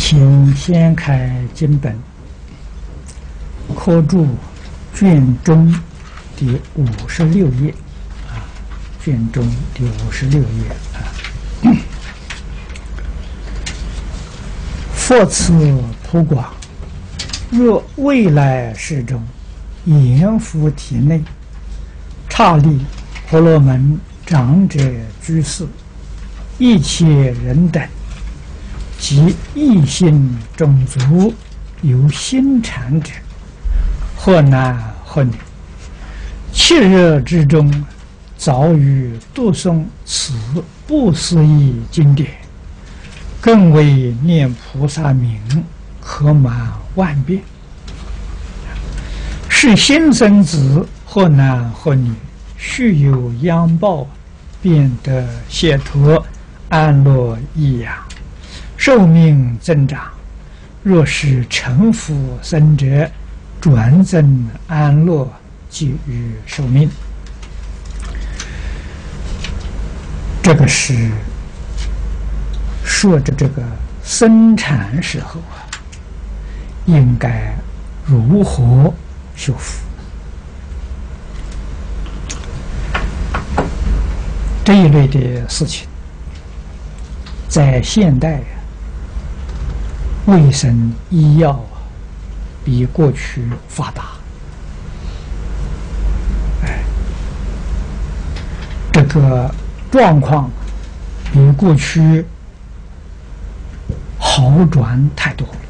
请先开经本，科注卷中第56页啊，卷中第56页啊。佛此普广，若未来世中，阎浮体内，刹利婆罗门长者居士，一切人等。 及异性种族有心禅者，或男或女，七日之中，早于读诵此不思议经典，更为念菩萨名，可满万遍。是新生子，或男或女，须有殃报，便得解脱安乐益养。 寿命增长，若是成佛生者，转增安乐，给予寿命。这个是说着这个生产时候啊，应该如何修复？这一类的事情，在现代。 卫生医药比过去发达，这个状况比过去好转太多了。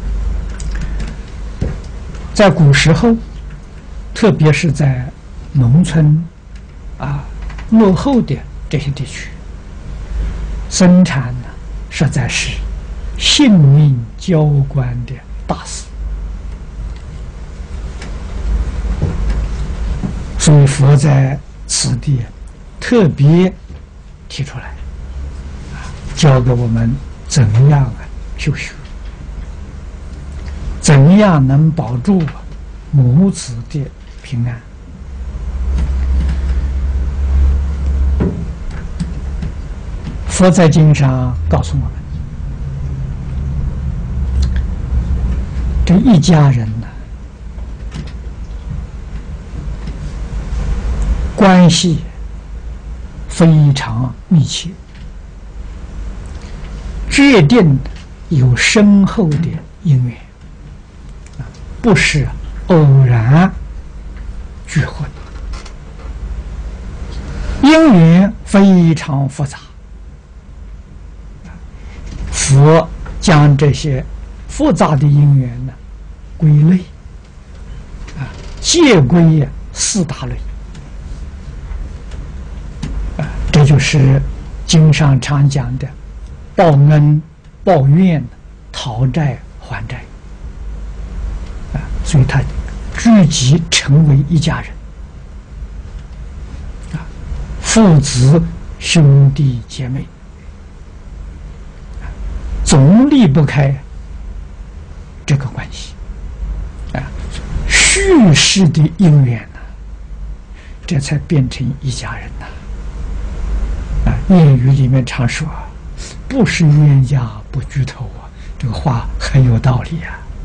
在古时候，特别是在农村落后的这些地区，生产呢实在是。 性命交关的大事，所以佛在此地特别提出来，教给我们怎样修学，怎样能保住母子的平安。佛在经上告诉我们。 这一家人呢，关系非常密切，决定有深厚的因缘，不是偶然聚会，因缘非常复杂。佛将这些。 复杂的因缘呢，归类皆归四大类这就是经上常讲的报恩、报怨、讨债还债所以他聚集成为一家人父子兄弟姐妹总离不开。 这个关系叙事的因缘呢，这才变成一家人呐。谚语里面常说“不是冤家不聚头”这个话很有道理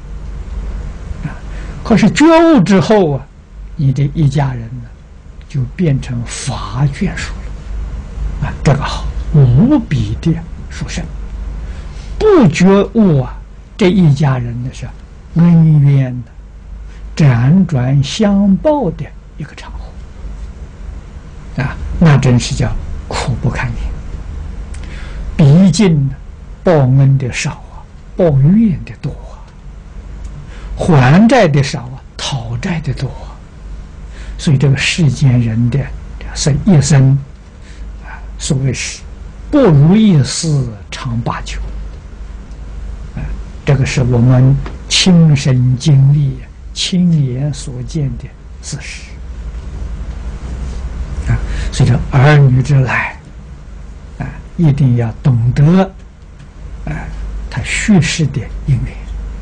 可是觉悟之后你的一家人呢，就变成法眷属了这个好，无比的殊胜。不觉悟这一家人呢是恩怨的辗转相报的一个场合那真是叫苦不堪言。毕竟报恩的少报怨的多还债的少讨债的多所以这个世间人的一生所谓是不如意事常八九。 这个是我们亲身经历、亲眼所见的事实所以这儿女之来一定要懂得他叙事的因缘，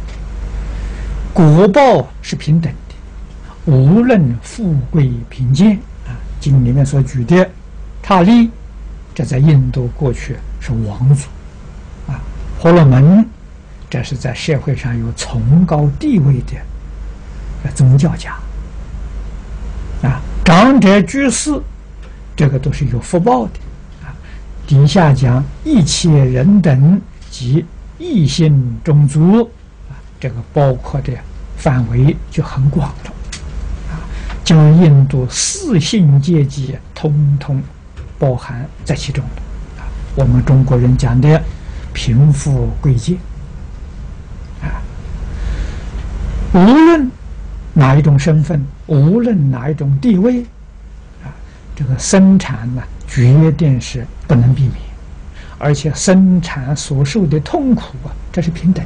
果报是平等的，无论富贵贫贱经里面所举的刹利，这在印度过去是王族婆罗门。 这是在社会上有崇高地位的宗教家啊，长者居士，这个都是有福报的啊。底下讲一切人等及异性种族啊，这个包括的范围就很广了啊，将印度四姓阶级通通包含在其中了啊。我们中国人讲的贫富贵贱啊，无论哪一种身份，无论哪一种地位啊，这个生产呢，决定是不能避免，而且生产所受的痛苦啊，这是平等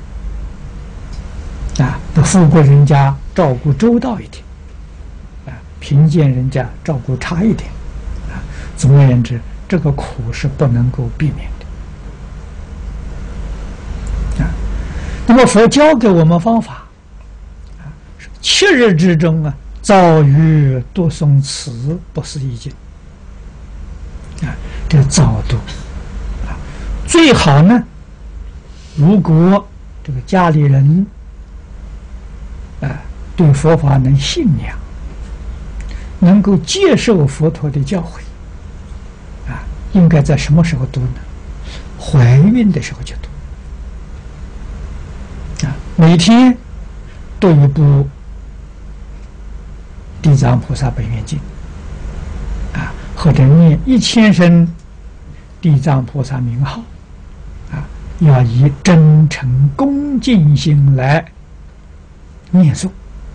的啊。富贵人家照顾周到一点啊，贫贱人家照顾差一点啊。总而言之，这个苦是不能够避免的啊。那么佛教给我们方法啊，7日之中啊，造于读诵此不思议经啊，这早读啊，最好呢，如果这个家里人啊对佛法能信仰，能够接受佛陀的教诲啊，应该在什么时候读呢？怀孕的时候就读啊，每天读一部《地藏菩萨本愿经》啊，或者念1000声地藏菩萨名号啊，要以真诚恭敬心来念诵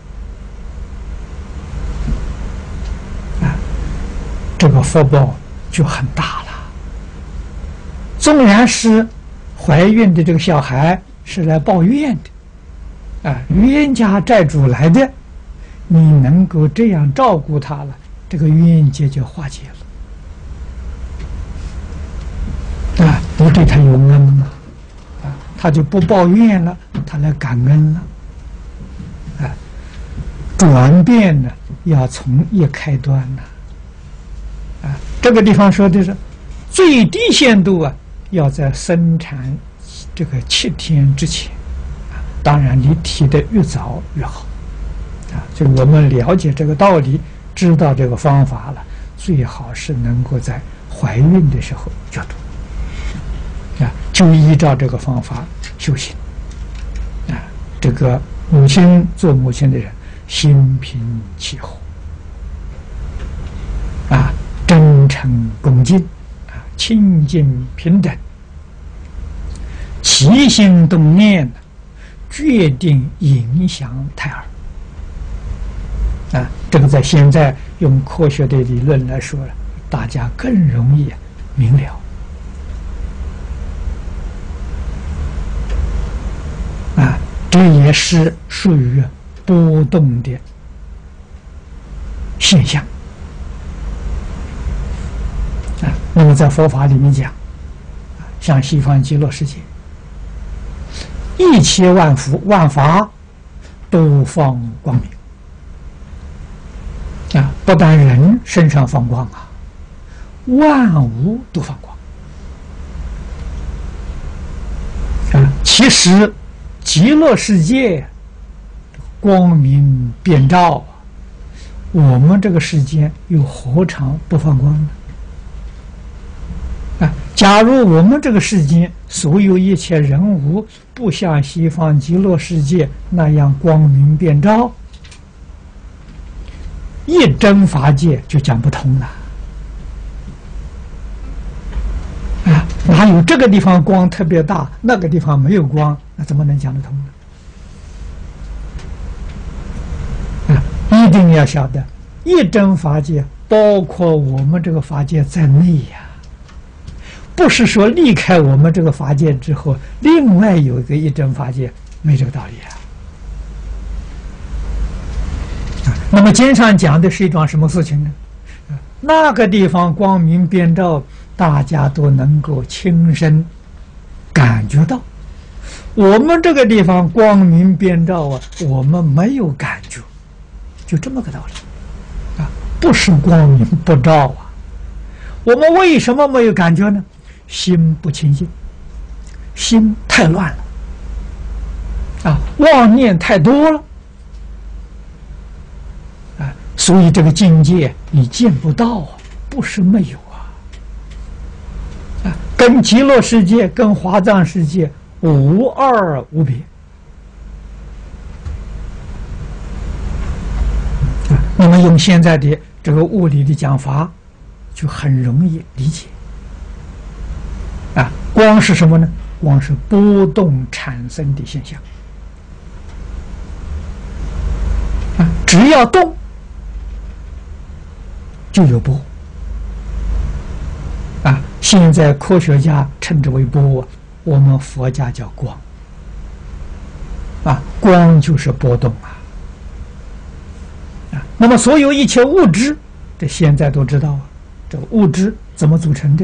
啊，这个福报就很大了。纵然是怀孕的这个小孩是来报怨的啊，冤家债主来的，你能够这样照顾他了，这个冤结就化解了啊，你对他有恩了啊，他就不抱怨了，他来感恩了啊。转变呢，要从一开端呢啊，这个地方说的是最低限度啊，要在生产这个7天之前啊，当然你提的越早越好啊。就我们了解这个道理，知道这个方法了，最好是能够在怀孕的时候就读啊，就依照这个方法修行啊。这个母亲做母亲的人，心平气和啊，真诚恭敬啊，清净平等，起心动念决定影响胎儿啊。这个在现在用科学的理论来说，大家更容易明了啊。这也是属于波动的现象啊。那么在佛法里面讲，像西方极乐世界，一切万法都放光明啊，不但人身上放光啊，万物都放光啊。其实极乐世界光明遍照，我们这个世间又何尝不放光呢？啊，假如我们这个世间所有一切人物不像西方极乐世界那样光明遍照，一真法界就讲不通了啊！哪有这个地方光特别大，那个地方没有光，那怎么能讲得通呢？啊，一定要晓得，一真法界包括我们这个法界在内呀，不是说离开我们这个法界之后，另外有一个一真法界，没这个道理啊。那么经上讲的是一桩什么事情呢？那个地方光明遍照，大家都能够亲身感觉到。我们这个地方光明遍照啊，我们没有感觉，就这么个道理啊，不是光明不照啊。我们为什么没有感觉呢？心不清净，心太乱了妄念太多了所以这个境界你见不到不是没有跟极乐世界、跟华藏世界无二无别那么用现在的这个物理的讲法，就很容易理解光是什么呢？光是波动产生的现象只要动就有波现在科学家称之为波我们佛家叫光光就是波动那么所有一切物质，这现在都知道这个物质怎么组成的？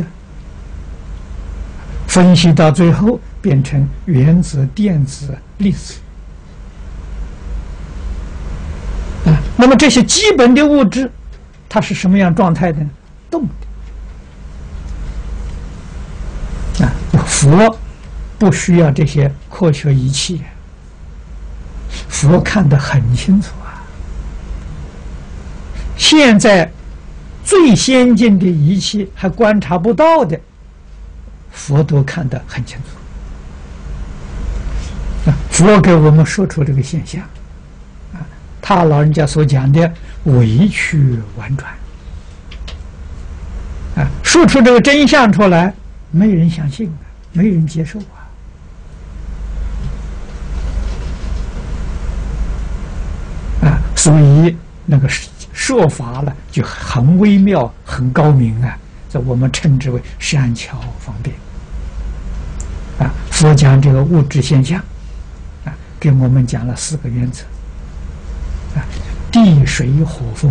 分析到最后变成原子、电子、粒子那么这些基本的物质，它是什么样状态的呢？动的佛不需要这些科学仪器，佛看得很清楚现在最先进的仪器还观察不到的，佛都看得很清楚佛给我们说出这个现象他老人家所讲的委曲婉转说出这个真相出来，没人相信没人接受所以那个说法呢就很微妙很高明这我们称之为善巧方便佛讲这个物质现象给我们讲了4个原则地水火风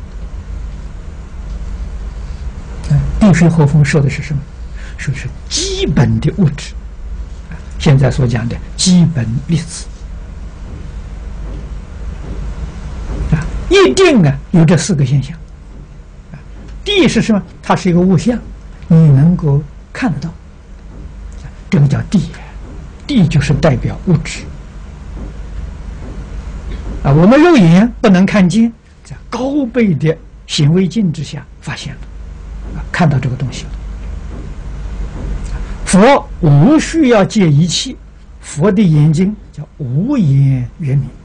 地水火风说的是什么？说是基本的物质现在所讲的基本粒子一定有这4个现象地是什么？它是一个物象，你能够看得到这个叫地地就是代表物质我们肉眼不能看见，在高倍的显微镜之下发现了看到这个东西了佛无需要借仪器，佛的眼睛叫无眼圆明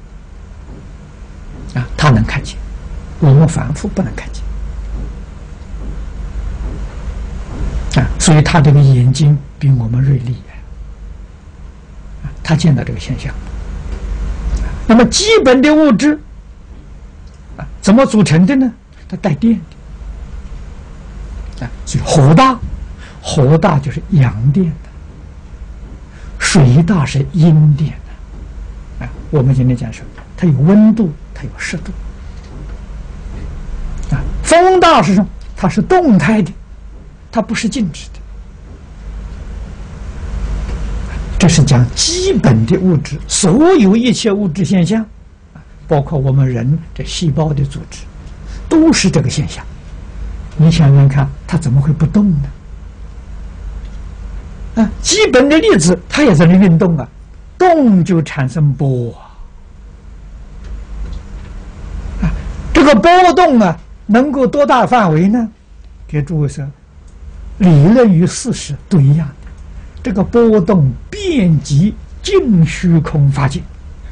他能看见，我们凡夫不能看见所以他这个眼睛比我们锐利他见到这个现象那么基本的物质怎么组成的呢？它带电的所以火大，火大就是阳电的，水大是阴电的我们今天讲说它有温度，它有湿度风大是什么？它是动态的，它不是静止的这是讲基本的物质，所有一切物质现象包括我们人这细胞的组织都是这个现象你想想看它怎么会不动呢基本的粒子它也在那运动动就产生波这个波动能够多大范围呢？给诸位说理论与事实都一样的，这个波动遍及尽虚空法界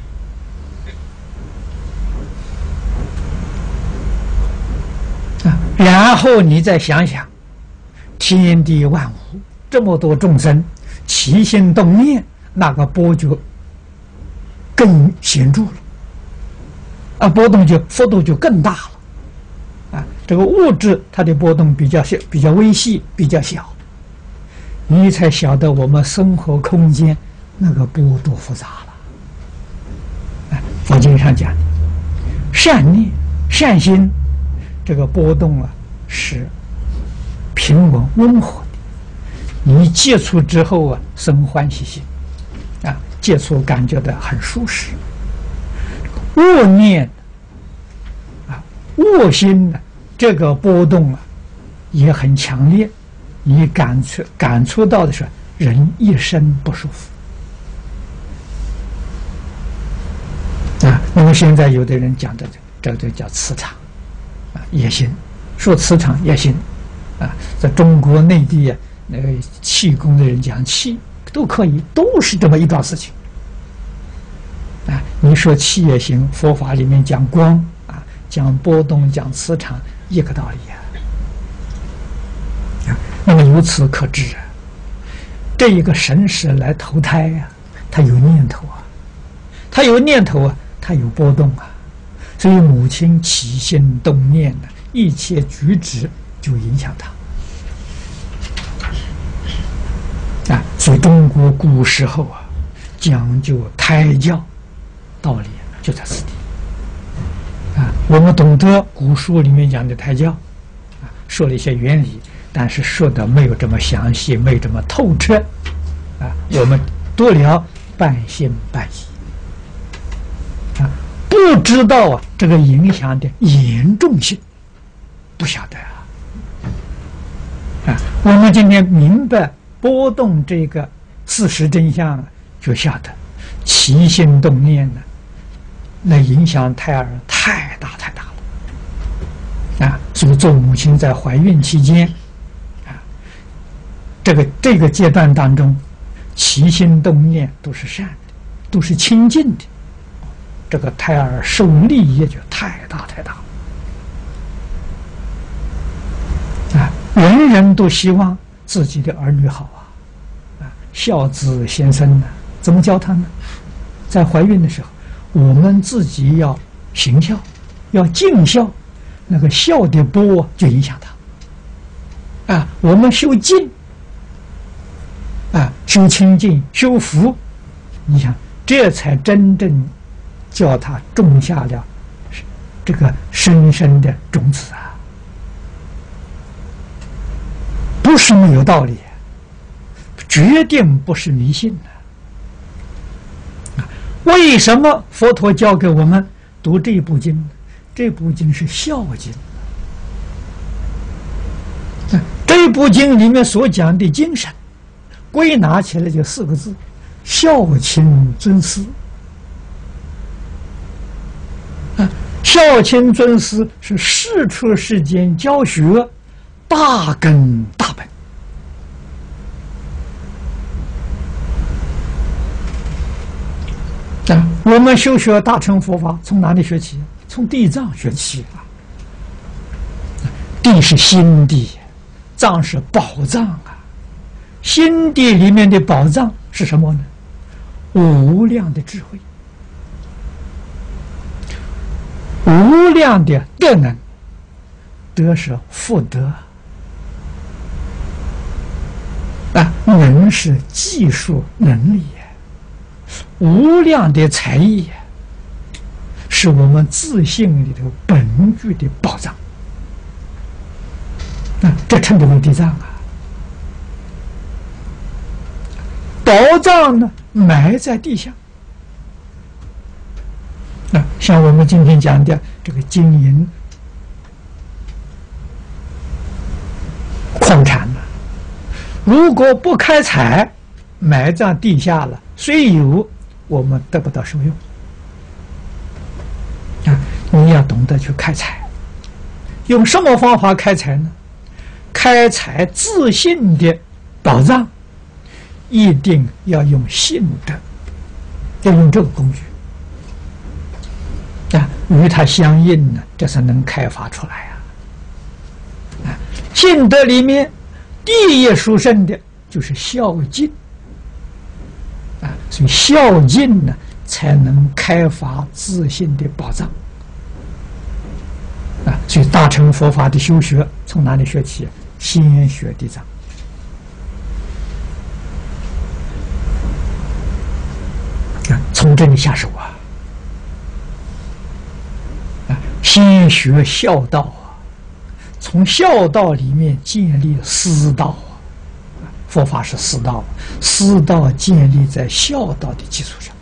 然后你再想想天地万物这么多众生起心动念，那个波就更显著了波动就幅度就更大了这个物质它的波动比较小，比较微细，比较小你才晓得我们生活空间那个波多复杂了佛经上讲善念善心这个波动是平稳温和的，你接触之后生欢喜心接触感觉到很舒适恶念恶心这个波动也很强烈，你感触到的是人一生不舒服那么现在有的人讲的这个叫磁场啊，也行，说磁场也行啊。在中国内地啊，那个气功的人讲气都可以，都是这么一桩事情啊。你说气也行，佛法里面讲光啊，讲波动，讲磁场，一个道理啊。那么由此可知啊，这一个神识来投胎呀，他有念头啊，他有念头啊，他有波动啊，所以母亲起心动念的一切举止就影响他啊。所以中国古时候啊，讲究胎教，道理就在此地啊。我们懂得古书里面讲的胎教啊，说了一些原理，但是说的没有这么详细，没有这么透彻啊。我们多聊半信半疑啊，不知道啊这个影响的严重性，不晓得啊。我们今天明白波动这个事实真相，就晓得起心动念呢，那影响胎儿太大了啊。所以做母亲在怀孕期间啊，这个阶段当中，起心动念都是善的，都是清净的，这个胎儿受利益就太大啊！人人都希望自己的儿女好啊，孝子贤孙呢，怎么教他呢？在怀孕的时候，我们自己要行孝，要尽孝，那个孝的波就影响他啊。我们修静啊，修清净，修福，你想，这才真正叫他种下了这个深深的种子啊，不是没有道理，决定不是迷信的。为什么佛陀教给我们读这部经？这部经是孝经，这部经里面所讲的精神，归纳起来就4个字：孝亲尊师。孝亲尊师是世出世间教学大根大本啊。我们修学大乘佛法从哪里学起？从地藏学起啊。地是心地，藏是宝藏啊。心地里面的宝藏是什么呢？无量的智慧，无量的德能，德是福德啊，能是技术能力，无量的才艺是我们自信里头本具的宝藏啊，这称之为地藏啊。宝藏呢，埋在地下啊，像我们今天讲的这个金银矿产呢，如果不开采，埋在地下了，虽有，我们得不到受用啊。你要懂得去开采，用什么方法开采呢？开采自信的宝藏，一定要用信德，要用这个工具啊，与它相应呢，这才能开发出来啊。信德里面第一殊胜的就是孝敬啊，所以孝敬呢，才能开发自信的宝藏啊。所以大乘佛法的修学从哪里学起？先学地藏啊，从这里下手啊。先学孝道啊，从孝道里面建立师道啊。佛法是师道，师道建立在孝道的基础上。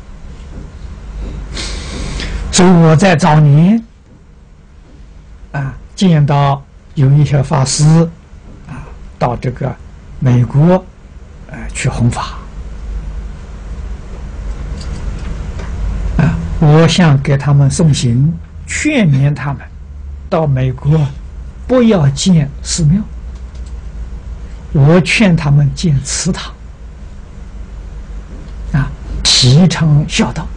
所以我在早年啊，见到有一些法师啊，到这个美国去弘法啊， 我想给他们送行，劝勉他们到美国不要建寺庙，我劝他们建祠堂，提倡孝道。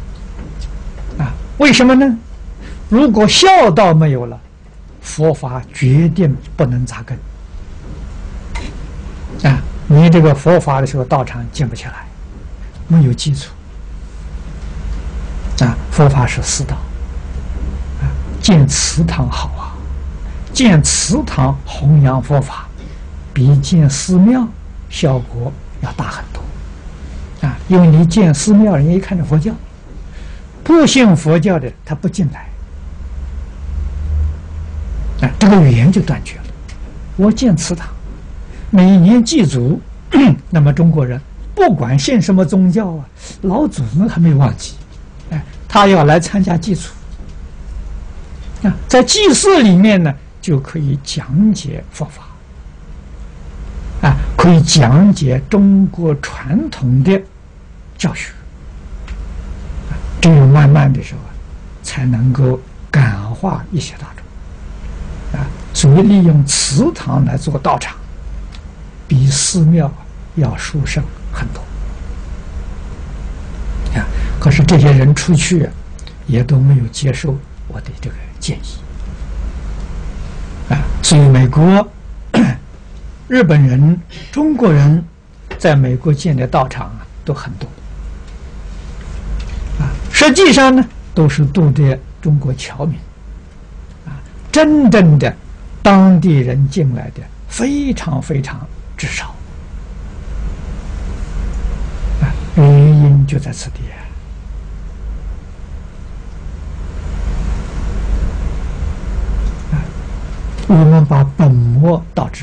为什么呢？如果孝道没有了，佛法决定不能扎根。你这个佛法的时候，道场建不起来，没有基础。佛法是四道，建祠堂好啊，建祠堂弘扬佛法，比建寺庙效果要大很多。因为你建寺庙，人家一看着佛教，不信佛教的他不进来，这个缘就断绝了。我建祠堂，每年祭祖，那么中国人不管信什么宗教老祖宗还没忘记，他要来参加祭祖，在祭祀里面呢，就可以讲解佛法，可以讲解中国传统的教学，只有慢慢的时候才能够感化一些大众，所以利用祠堂来做道场，比寺庙要殊胜很多。可是这些人出去也都没有接受我的这个建议，所以美国、日本人、中国人在美国建的道场都很多，实际上呢都是度的中国侨民，真正的当地人进来的非常非常之少，原因就在此地。我们把本末倒置，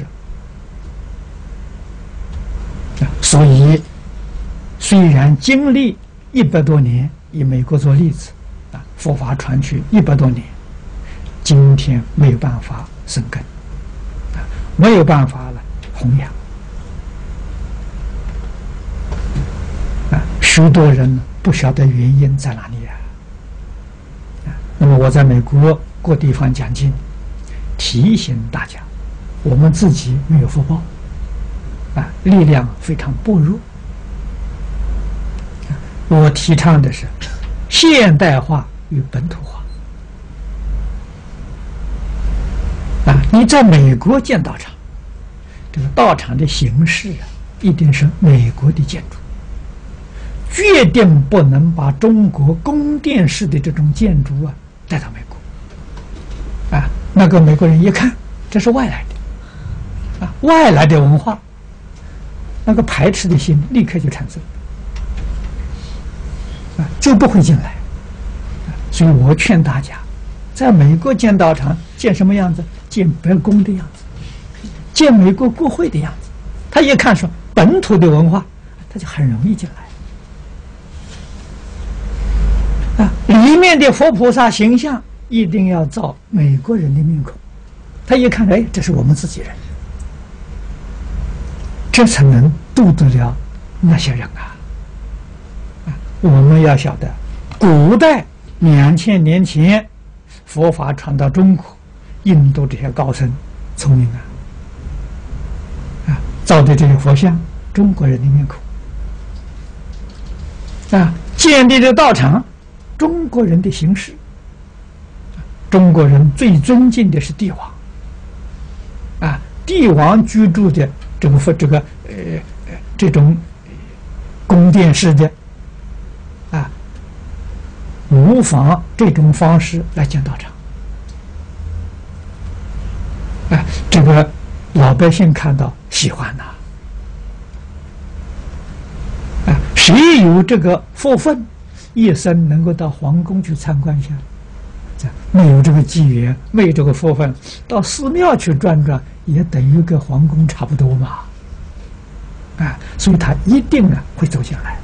所以虽然经历100多年，以美国做例子，佛法传去100多年，今天没有办法生根，没有办法了弘扬，许多人不晓得原因在哪里那么我在美国各地方讲经，提醒大家，我们自己没有福报，力量非常薄弱。我提倡的是现代化与本土化。你在美国建道场，这个道场的形式一定是美国的建筑，决定不能把中国宫殿式的这种建筑带到美国。那个美国人一看，这是外来的，外来的文化，那个排斥的心立刻就产生，就不会进来。所以我劝大家，在美国建道场，建什么样子？建白宫的样子，建美国国会的样子。他一看说本土的文化，他就很容易进来。里面的佛菩萨形象一定要造美国人的面孔，他一看，这是我们自己人，这才能度得了那些人我们要晓得，古代2000年前佛法传到中国，印度这些高僧聪明造的这些佛像，中国人的面孔建立的道场，中国人的形式。中国人最尊敬的是帝王，帝王居住的这种宫殿式的，模仿这种方式来建道场，这个老百姓看到喜欢谁有这个福分，一生能够到皇宫去参观一下？没有这个机缘，没有这个福分，到寺庙去转转，也等于跟皇宫差不多嘛。所以他一定会走进来。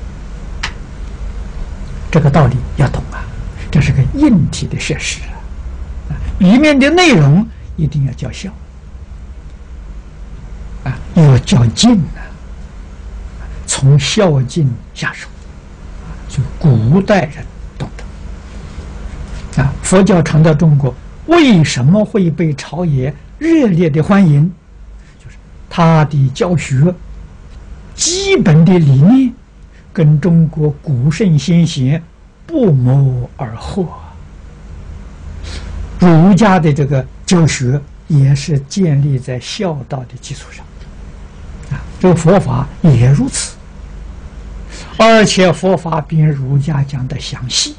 这个道理要懂这是个硬体的设施里面的内容一定要叫孝要叫敬从孝敬下手，就古代人懂。 佛教传到中国，为什么会被朝野热烈的欢迎？就是他的教学基本的理念跟中国古圣先贤不谋而合。儒家的这个教学也是建立在孝道的基础上，这个佛法也如此，而且佛法比儒家讲的详细，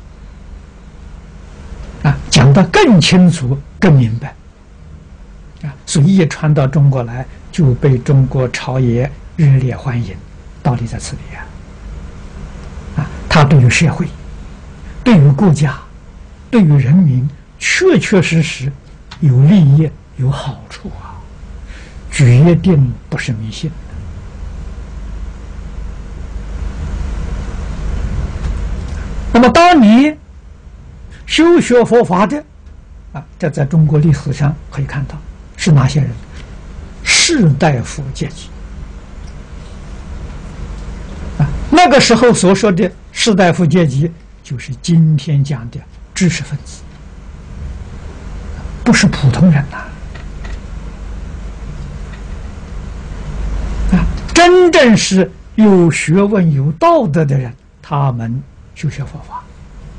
讲得更清楚、更明白，所以一传到中国来，就被中国朝野热烈欢迎。道理在此里他对于社会、对于国家、对于人民，确确实实有利益、有好处决定不是迷信。那么，当年修学佛法的这在中国历史上可以看到是哪些人？士大夫阶级。那个时候所说的士大夫阶级，就是今天讲的知识分子，不是普通人真正是有学问、有道德的人，他们修学佛法，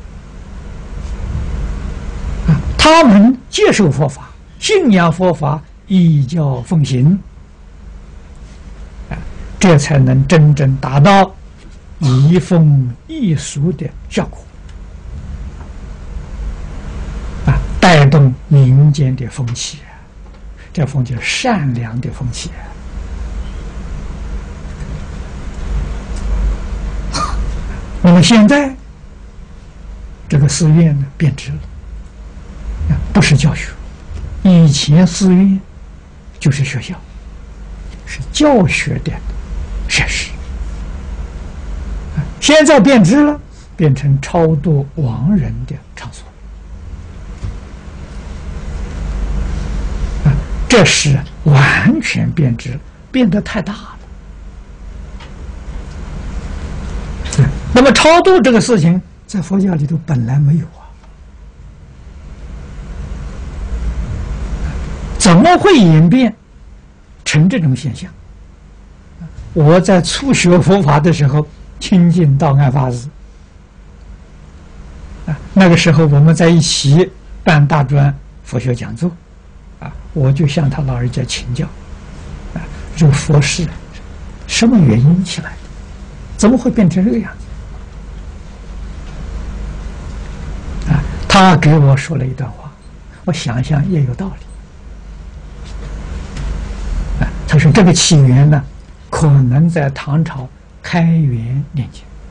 他们接受佛法，信仰佛法，依教奉行，这才能真正达到移风易俗的效果，带动民间的风气，这风气是善良的风气。那么现在这个寺院呢变质了，不是教学，以前寺院就是学校，是教学的设施，现在变质了，变成超度亡人的场所，这是完全变质，变得太大了。那么超度这个事情，在佛教里头本来没有怎么会演变成这种现象？我在初学佛法的时候，亲近道安法师，那个时候我们在一起办大专佛学讲座，我就向他老人家请教，这个佛事什么原因起来的？怎么会变成这个样子？他给我说了一段话，我想想也有道理。他说这个起源呢，可能在唐朝开元年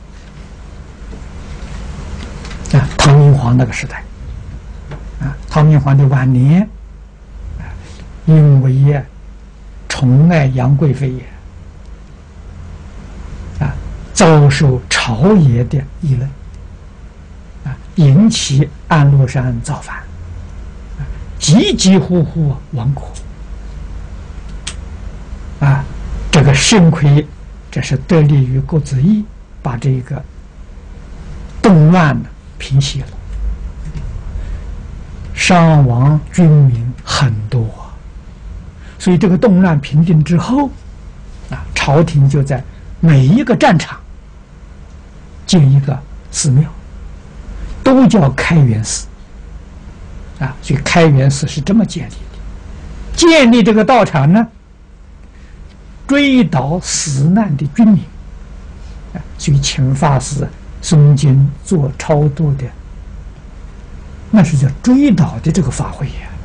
间，唐明皇那个时代，唐明皇的晚年，因为宠爱杨贵妃遭受朝野的议论，引起安禄山造反，急急呼呼亡国。这个幸亏这是得力于郭子仪，把这个动乱呢平息了，伤亡军民很多，所以这个动乱平定之后，朝廷就在每一个战场建一个寺庙，都叫开元寺，所以开元寺是这么建立的。建立这个道场呢，追悼死难的军民，所以请法师诵经做超度的，那是叫追悼的这个法会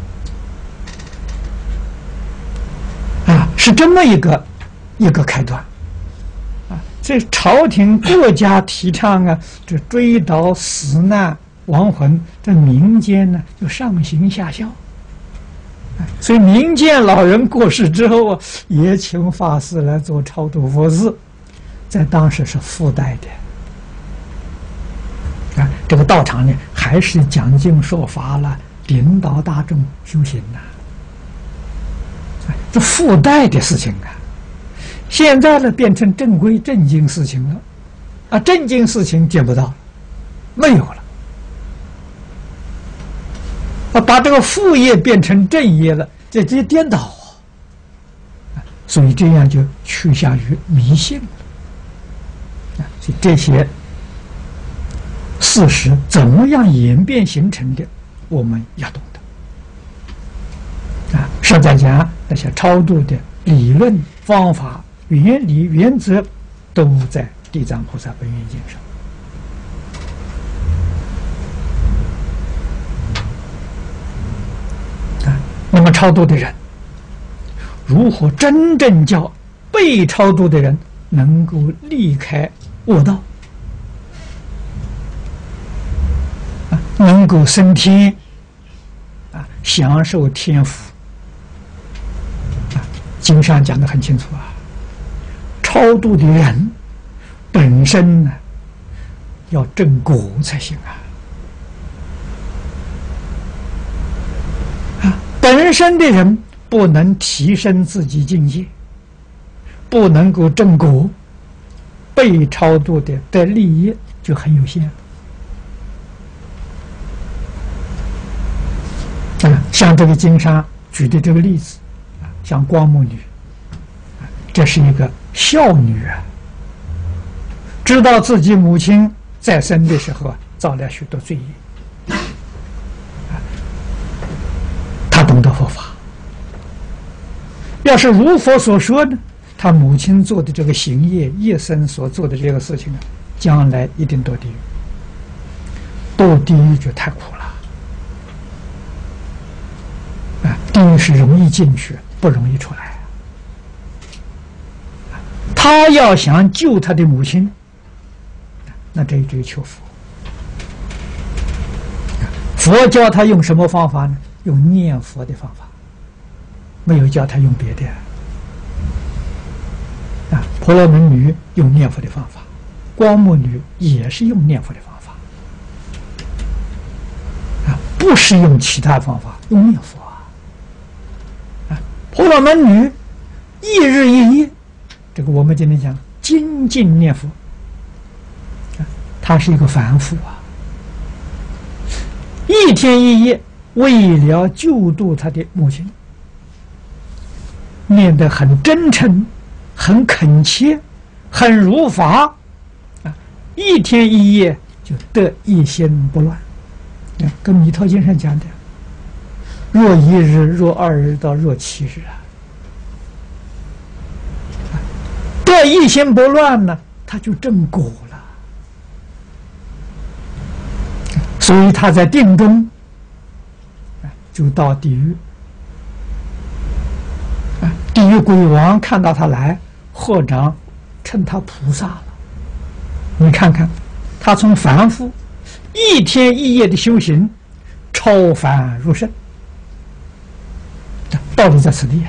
是这么一个开端。这朝廷国家提倡这追悼死难亡魂，在民间呢就上行下效，所以民间老人过世之后也请法师来做超度佛事，在当时是附带的。这个道场呢，还是讲经说法了，领导大众修行这附带的事情现在呢，变成正规正经事情了，正经事情见不到，没有了。 把这个副业变成正业了，这直接颠倒啊！所以这样就趋向于迷信了啊！所以这些事实怎么样演变形成的，我们要懂得啊！实在讲，那些超度的理论、方法、原理、原则，都在《地藏菩萨本愿经》上。那么超度的人如何真正叫被超度的人能够离开恶道能够升天享受天福经上讲得很清楚超度的人本身呢要正果才行本身的人不能提升自己境界，不能够正果，被超度的利益就很有限像这个经上举的这个例子像光目女这是一个孝女知道自己母亲在生的时候造了许多罪业，他懂得佛法。要是如佛所说呢，他母亲做的这个行业一生所做的这个事情将来一定堕地狱，堕地狱就太苦了地狱是容易进去，不容易出来他要想救他的母亲，那这一追求佛。佛教他用什么方法呢？用念佛的方法，没有教他用别的婆罗门女用念佛的方法，光目女也是用念佛的方法不是用其他方法，用念佛婆罗门女一日一夜，这个我们今天讲精进念佛她是一个凡夫一天一夜为了救度他的母亲，念得很真诚，很恳切，很如法一天一夜就得一心不乱跟弥陀经上讲的若一日若二日到若七日得一心不乱呢，他就正果了。所以他在定中就到地狱地狱鬼王看到他来，合掌称他菩萨了。你看看他从凡夫一天一夜的修行超凡入圣，道理在此地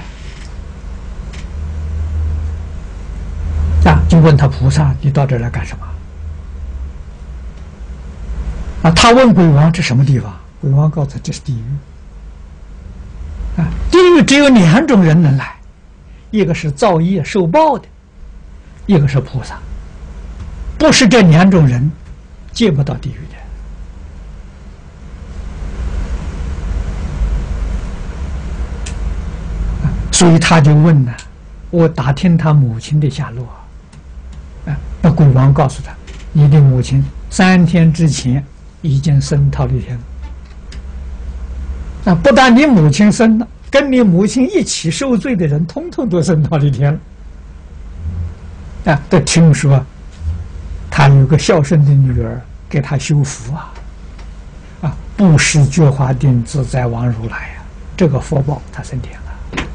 就问他菩萨，你到这儿来干什么他问鬼王这什么地方，鬼王告诉他这是地狱地狱只有两种人能来，一个是造业受报的，一个是菩萨，不是这两种人见不到地狱的所以他就问了我打听他母亲的下落那鬼王告诉他，你的母亲3天之前已经升忉利天了不但你母亲升了，跟你母亲一起受罪的人通通都升忉利天了都听说他有个孝顺的女儿给他修福布施觉华定自在王如来这个福报他升天了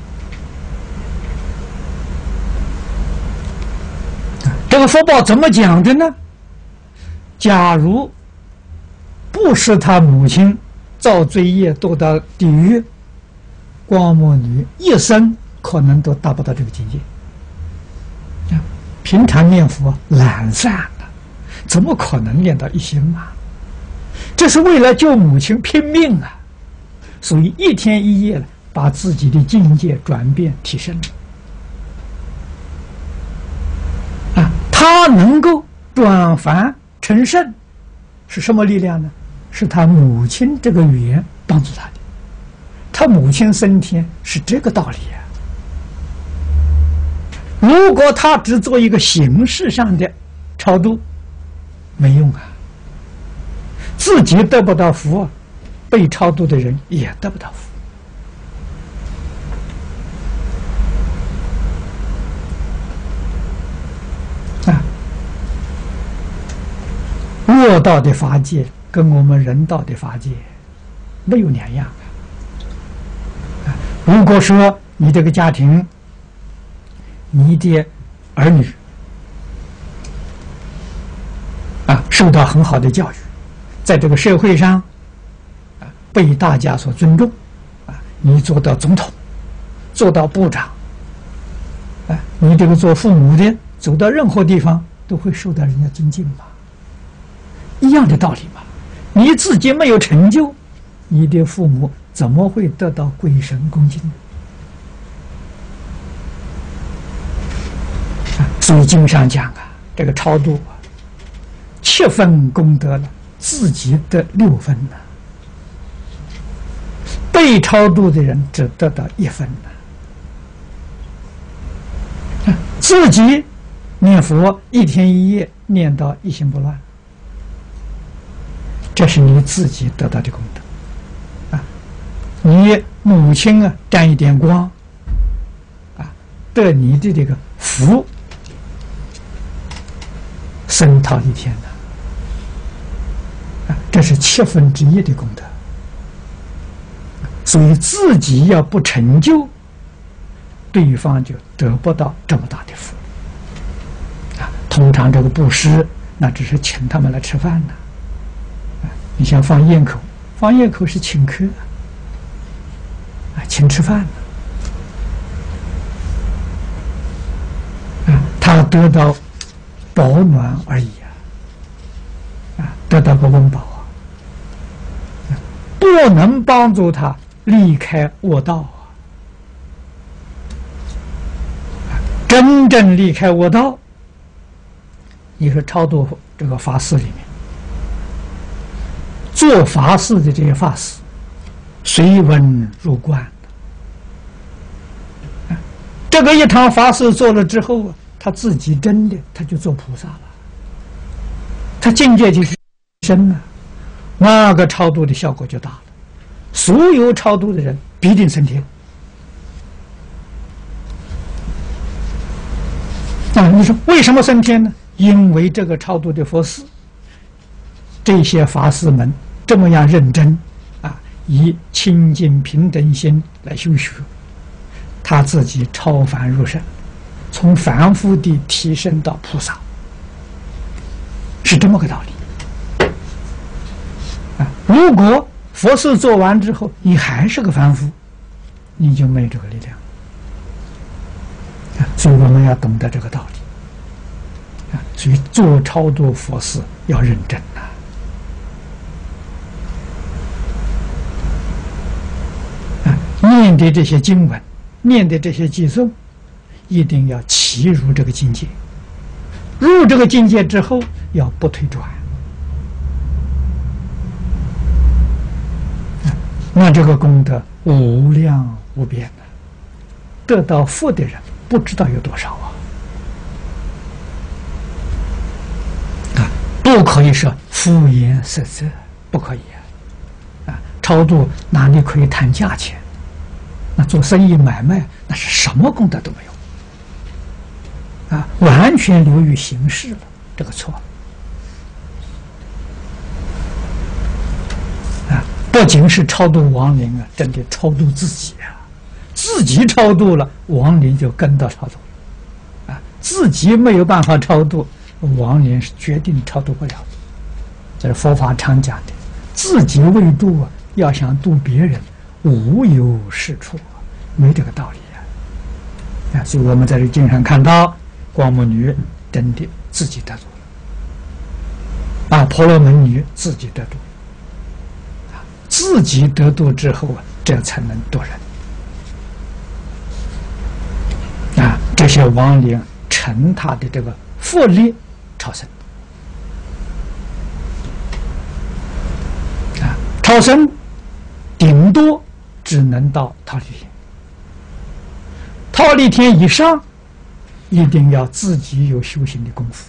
这个福报怎么讲的呢？假如不是他母亲造罪业堕到地狱，光目女一生可能都达不到这个境界平常念佛懒散的，怎么可能念到一心这是为了救母亲拼命所以一天一夜把自己的境界转变提升他能够转凡成圣是什么力量呢？是他母亲这个缘帮助他的他母亲升天是这个道理啊。如果他只做一个形式上的超度，没用啊，自己得不到福，被超度的人也得不到福。恶道的法界跟我们人道的法界没有两样啊。如果说你这个家庭，你的儿女受到很好的教育，在这个社会上被大家所尊重你做到总统，做到部长你这个做父母的走到任何地方都会受到人家尊敬嘛。一样的道理嘛，你自己没有成就，你的父母怎么会得到鬼神恭敬呢？所以经上讲这个超度7分功德了，自己得6分呢，被超度的人只得到1分呢。自己念佛1天1夜念到一心不乱，这是你自己得到的功德你母亲沾一点光得你的这个福升到1天这是1/7的功德。所以自己要不成就，对方就得不到这么大的福通常这个布施那只是请他们来吃饭呢。你像放焰口，放焰口是请客请吃饭他得到保暖而已得到个温饱不能帮助他离开恶道真正离开恶道，你说超度这个法师里面，做法事的这些法师随文入观这个一堂法事做了之后他自己真的他就做菩萨了，他境界就是深了，那个超度的效果就大了，所有超度的人必定升天你说为什么升天呢？因为这个超度的佛事，这些法师们这么样认真以清净平等心来修学，他自己超凡入圣，从凡夫的提升到菩萨，是这么个道理如果佛事做完之后你还是个凡夫，你就没有这个力量所以我们要懂得这个道理所以做超度佛事要认真念的这些经文，念的这些偈颂，一定要契入这个境界。入这个境界之后，要不退转。那这个功德无量无边得到福的人不知道有多少不可以说敷衍塞责，不可以超度哪里可以谈价钱？那做生意买卖，那是什么功德都没有完全流于形式了，这个错不仅是超度亡灵真的超度自己自己超度了，亡灵就跟到超度自己没有办法超度，亡灵是决定超度不了的。这是佛法常讲的，自己未度要想度别人，无有是处没这个道理所以我们在这经上看到，光目女真的自己得度了婆罗门女自己得度自己得度之后这才能度人这些亡灵乘他的这个佛力超生超生顶多只能到忉利天。忉利天以上，一定要自己有修行的功夫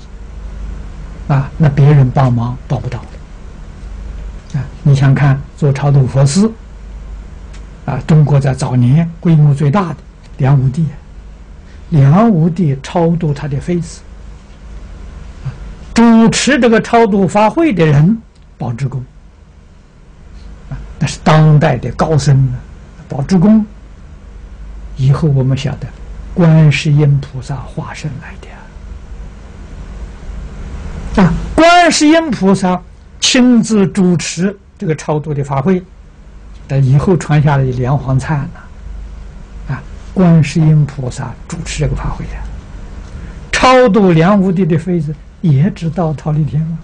那别人帮忙帮不到的你想看做超度佛寺中国在早年规模最大的梁武帝，梁武帝超度他的妃子，主持这个超度法会的人宝志公那是当代的高僧宝志公以后我们晓得观世音菩萨化身来的观世音菩萨亲自主持这个超度的法会，但以后传下来的莲黄灿观世音菩萨主持这个法会超度梁武帝的妃子也知道忉利天吗？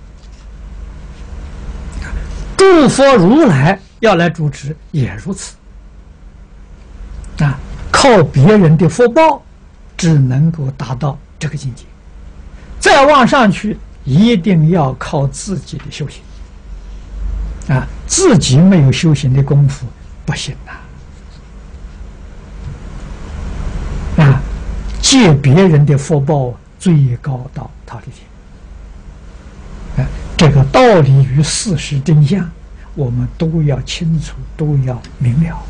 诸佛如来要来主持也如此靠别人的福报只能够达到这个境界，再往上去一定要靠自己的修行自己没有修行的功夫不行借别人的福报最高到忉利天这个道理与事实真相我们都要清楚，都要明了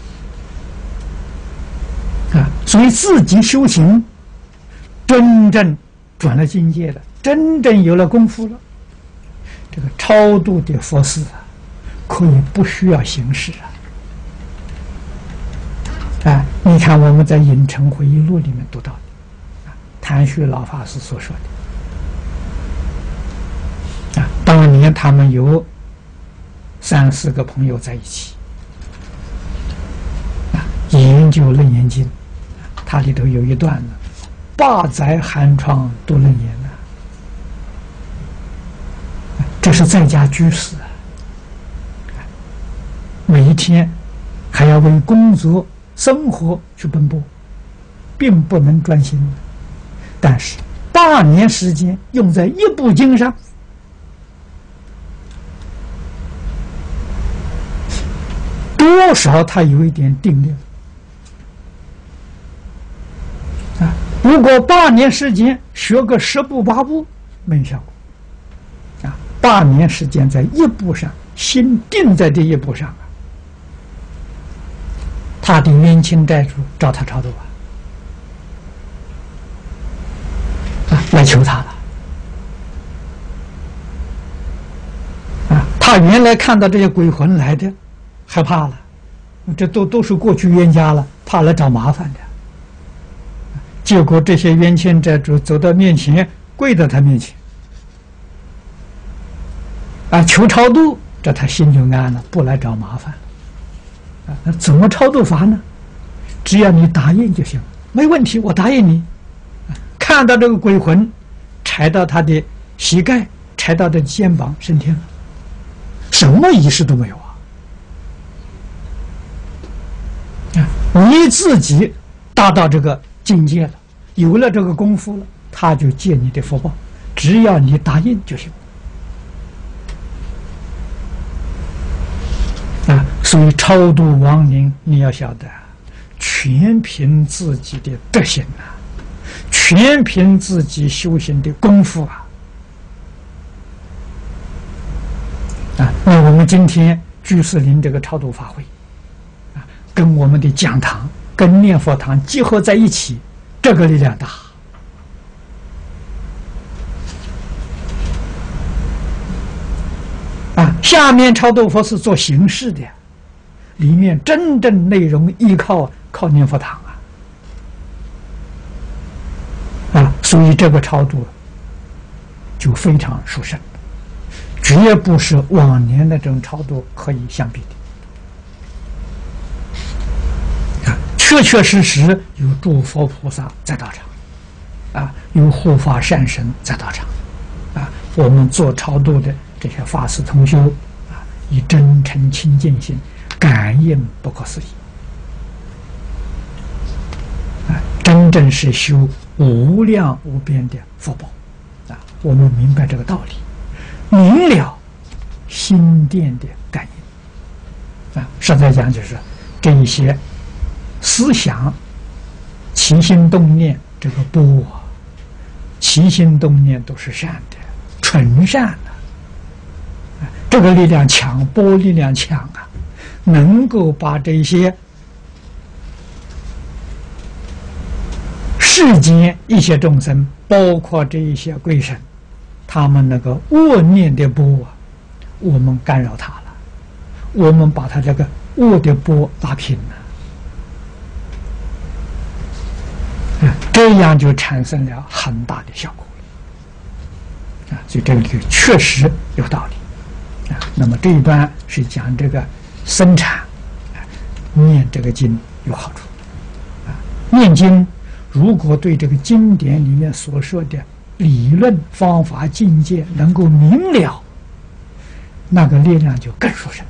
所以自己修行真正转了境界了，真正有了功夫了，这个超度的佛事可以不需要形式你看我们在《影城回忆录》里面读到的谭旭老法师所说的当年他们有3、4个朋友在一起研究《楞严经》，它里头有一段呢，8载寒窗读楞严这是在家居士每一天还要为工作生活去奔波，并不能专心但是8年时间用在一部经上，多少他有一点定力如果8年时间学个10部8部没有效果8年时间在一部上，心定在这一部上他的冤亲债主找他超度来求他了他原来看到这些鬼魂来的害怕了，这都是过去冤家了，怕来找麻烦的，结果这些冤亲债主走到面前，跪到他面前求超度，这他心就安了，不来找麻烦了那怎么超度法呢？只要你答应就行，没问题，我答应你看到这个鬼魂踩到他的膝盖，踩到他的肩膀，升天了，什么仪式都没有你自己达到这个境界了，有了这个功夫了，他就借你的福报，只要你答应就行所以超度亡灵你要晓得全凭自己的德行全凭自己修行的功夫那我们今天居士林这个超度法会跟我们的讲堂跟念佛堂结合在一起，这个力量大下面超度佛是做形式的，里面真正内容依靠念佛堂所以这个超度就非常殊胜，绝不是往年那种超度可以相比的确确实实有诸佛菩萨在道场有护法善神在道场我们做超度的这些法师同修以真诚清净心感应不可思议真正是修无量无边的福报我们明白这个道理，明了心电的感应实在讲就是这一些思想、起心动念，这个波啊，起心动念都是善的，纯善的。这个力量强，波力量强啊，能够把这些世间一些众生，包括这一些鬼神，他们那个恶念的波啊，我们干扰他了，我们把他这个恶的波打平了，这样就产生了很大的效果了。所以这个确实有道理。那么这一段是讲这个生产，念这个经有好处。念经如果对这个经典里面所说的理论、方法、境界能够明了，那个力量就更殊胜。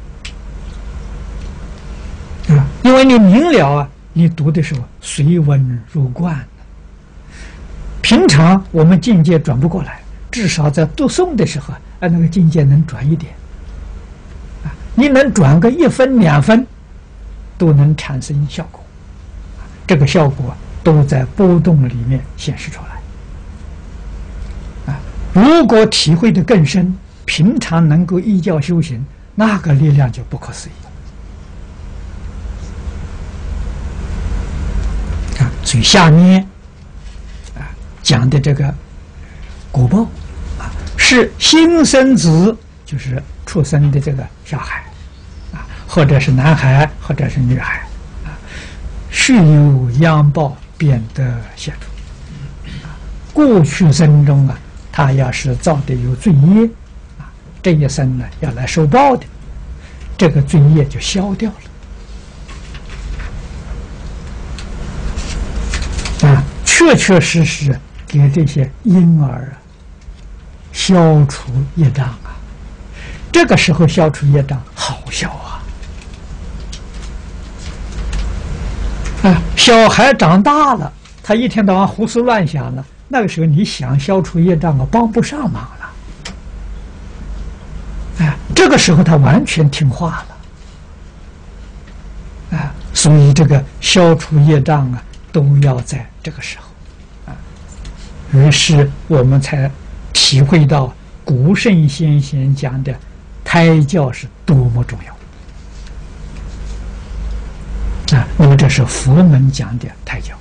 因为你明了啊，你读的时候随文入观。平常我们境界转不过来，至少在读诵的时候，那个境界能转一点。你能转个1分2分，都能产生效果。这个效果都在波动里面显示出来。如果体会得更深，平常能够依教修行，那个力量就不可思议。所以下面讲的这个果报是新生子，就是出生的这个小孩或者是男孩或者是女孩须有殃报，变得显出。过去生中他要是造的有罪业这一生呢要来受报的，这个罪业就消掉了。确确实实给这些婴儿消除业障这个时候消除业障好消小孩长大了，他一天到晚胡思乱想了，那个时候你想消除业障帮不上忙了。这个时候他完全听话了。所以这个消除业障都要在这个时候。于是我们才体会到古圣先贤讲的胎教是多么重要。那么这是佛门讲的胎教。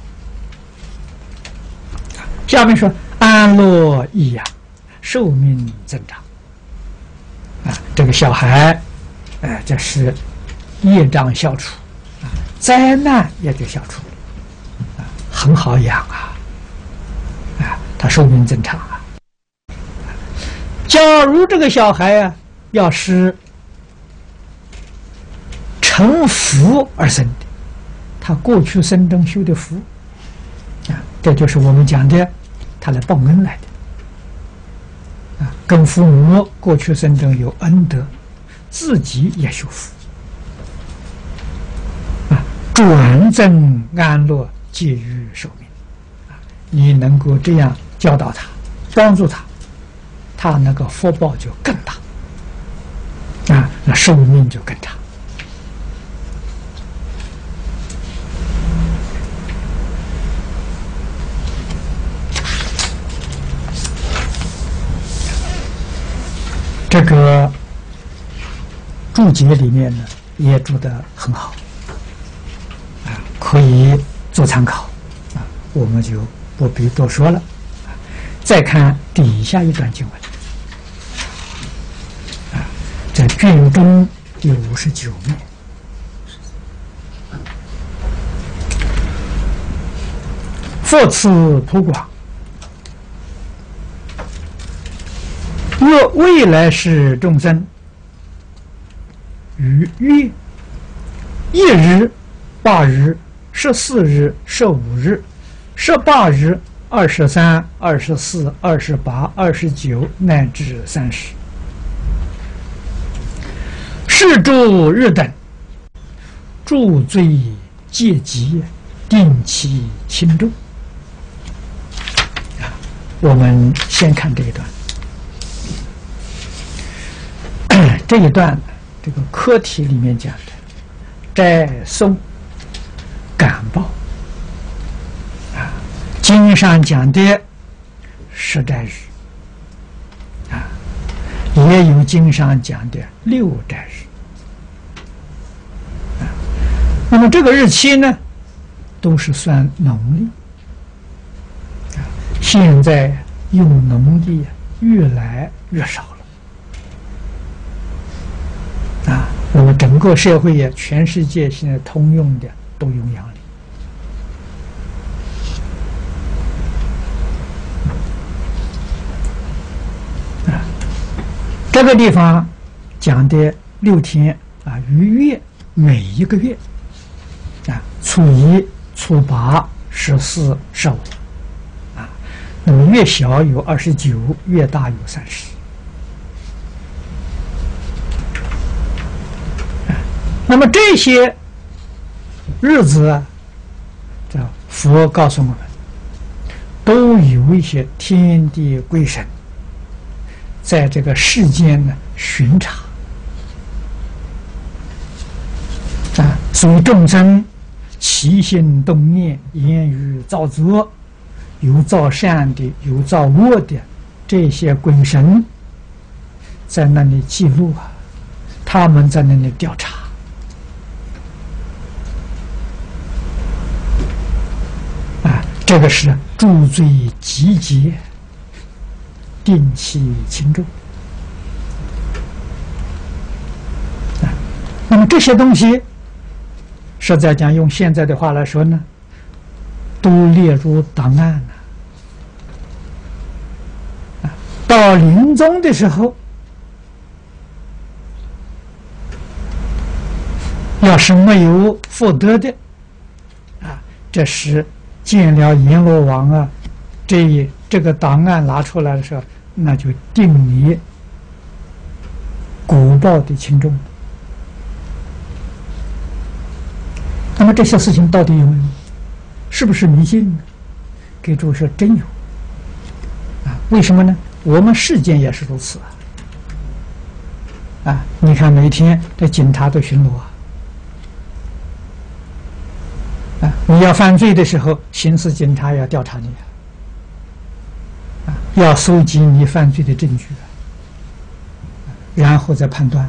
下面说安乐益养，寿命增长。这个小孩，这是业障消除，灾难也就消除了，很好养他寿命增长假如这个小孩要是成福而生的，他过去生中修的福这就是我们讲的他来报恩来的跟父母过去生中有恩德，自己也修福转增安乐，戒于寿命。你能够这样教导他，帮助他，他那个福报就更大那寿命就更长。这个注解里面呢也注得很好可以做参考我们就不必多说了。再看底下一段经文在卷中第59面，复次普广，若未来世众生于月1日、8日、14日、15日、18日、23、24、28、29乃至30，是诸日等，诸罪戒极，定其轻重。我们先看这一段。这一段这个课题里面讲的斋诵感报啊，经上讲的十斋日啊，也有经上讲的六斋日啊。那么这个日期呢，都是算农历啊。现在用农历越来越少了啊。那么整个社会呀，全世界现在通用的都用阳历啊。这个地方讲的6天啊，于月每一个月啊，初1、初8、14、15啊。那么越小有29，越大有30。那么这些日子啊，这佛告诉我们，都有一些天地鬼神在这个世间呢巡查啊，所以众生起心动念、言语造作，有造善的，有造恶的，这些鬼神在那里记录啊，他们在那里调查。这个是诸罪集结，定其轻重啊。那么这些东西，实在讲，用现在的话来说呢，都列入档案了啊。到临终的时候，要是没有福德的啊，这时见了阎罗王啊，这个档案拿出来的时候，那就定你果报的轻重。那么这些事情到底有没有？是不是迷信呢？给诸位说，真有啊！为什么呢？我们世间也是如此啊！你看每天这警察都巡逻啊！你要犯罪的时候，刑事警察要调查你啊，要收集你犯罪的证据，然后再判断。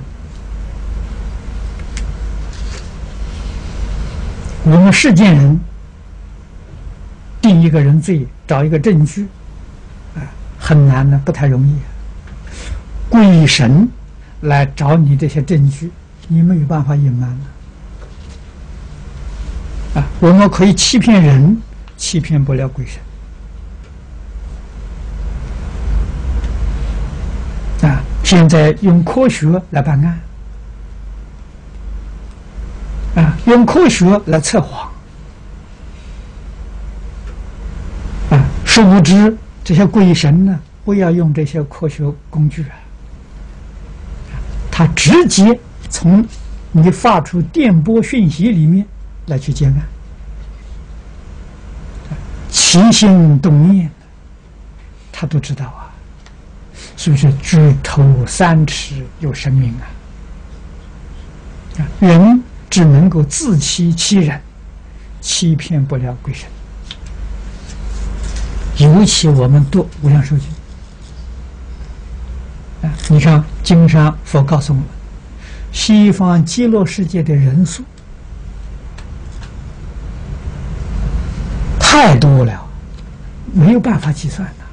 我们世间人定一个人罪，找一个证据啊，很难的，不太容易。鬼神来找你这些证据，你没有办法隐瞒了。啊，我们可以欺骗人，欺骗不了鬼神。啊，现在用科学来办案，啊，用科学来测谎，啊，殊不知这些鬼神呢，不要用这些科学工具啊，他直接从你发出电波讯息里面来去接案，起心动念，他都知道啊。所以说，举头三尺有神明啊！人只能够自欺欺人，欺骗不了鬼神。尤其我们读《无量寿经》啊，你看经上佛告诉我们，西方极乐世界的人数太多了，没有办法计算的。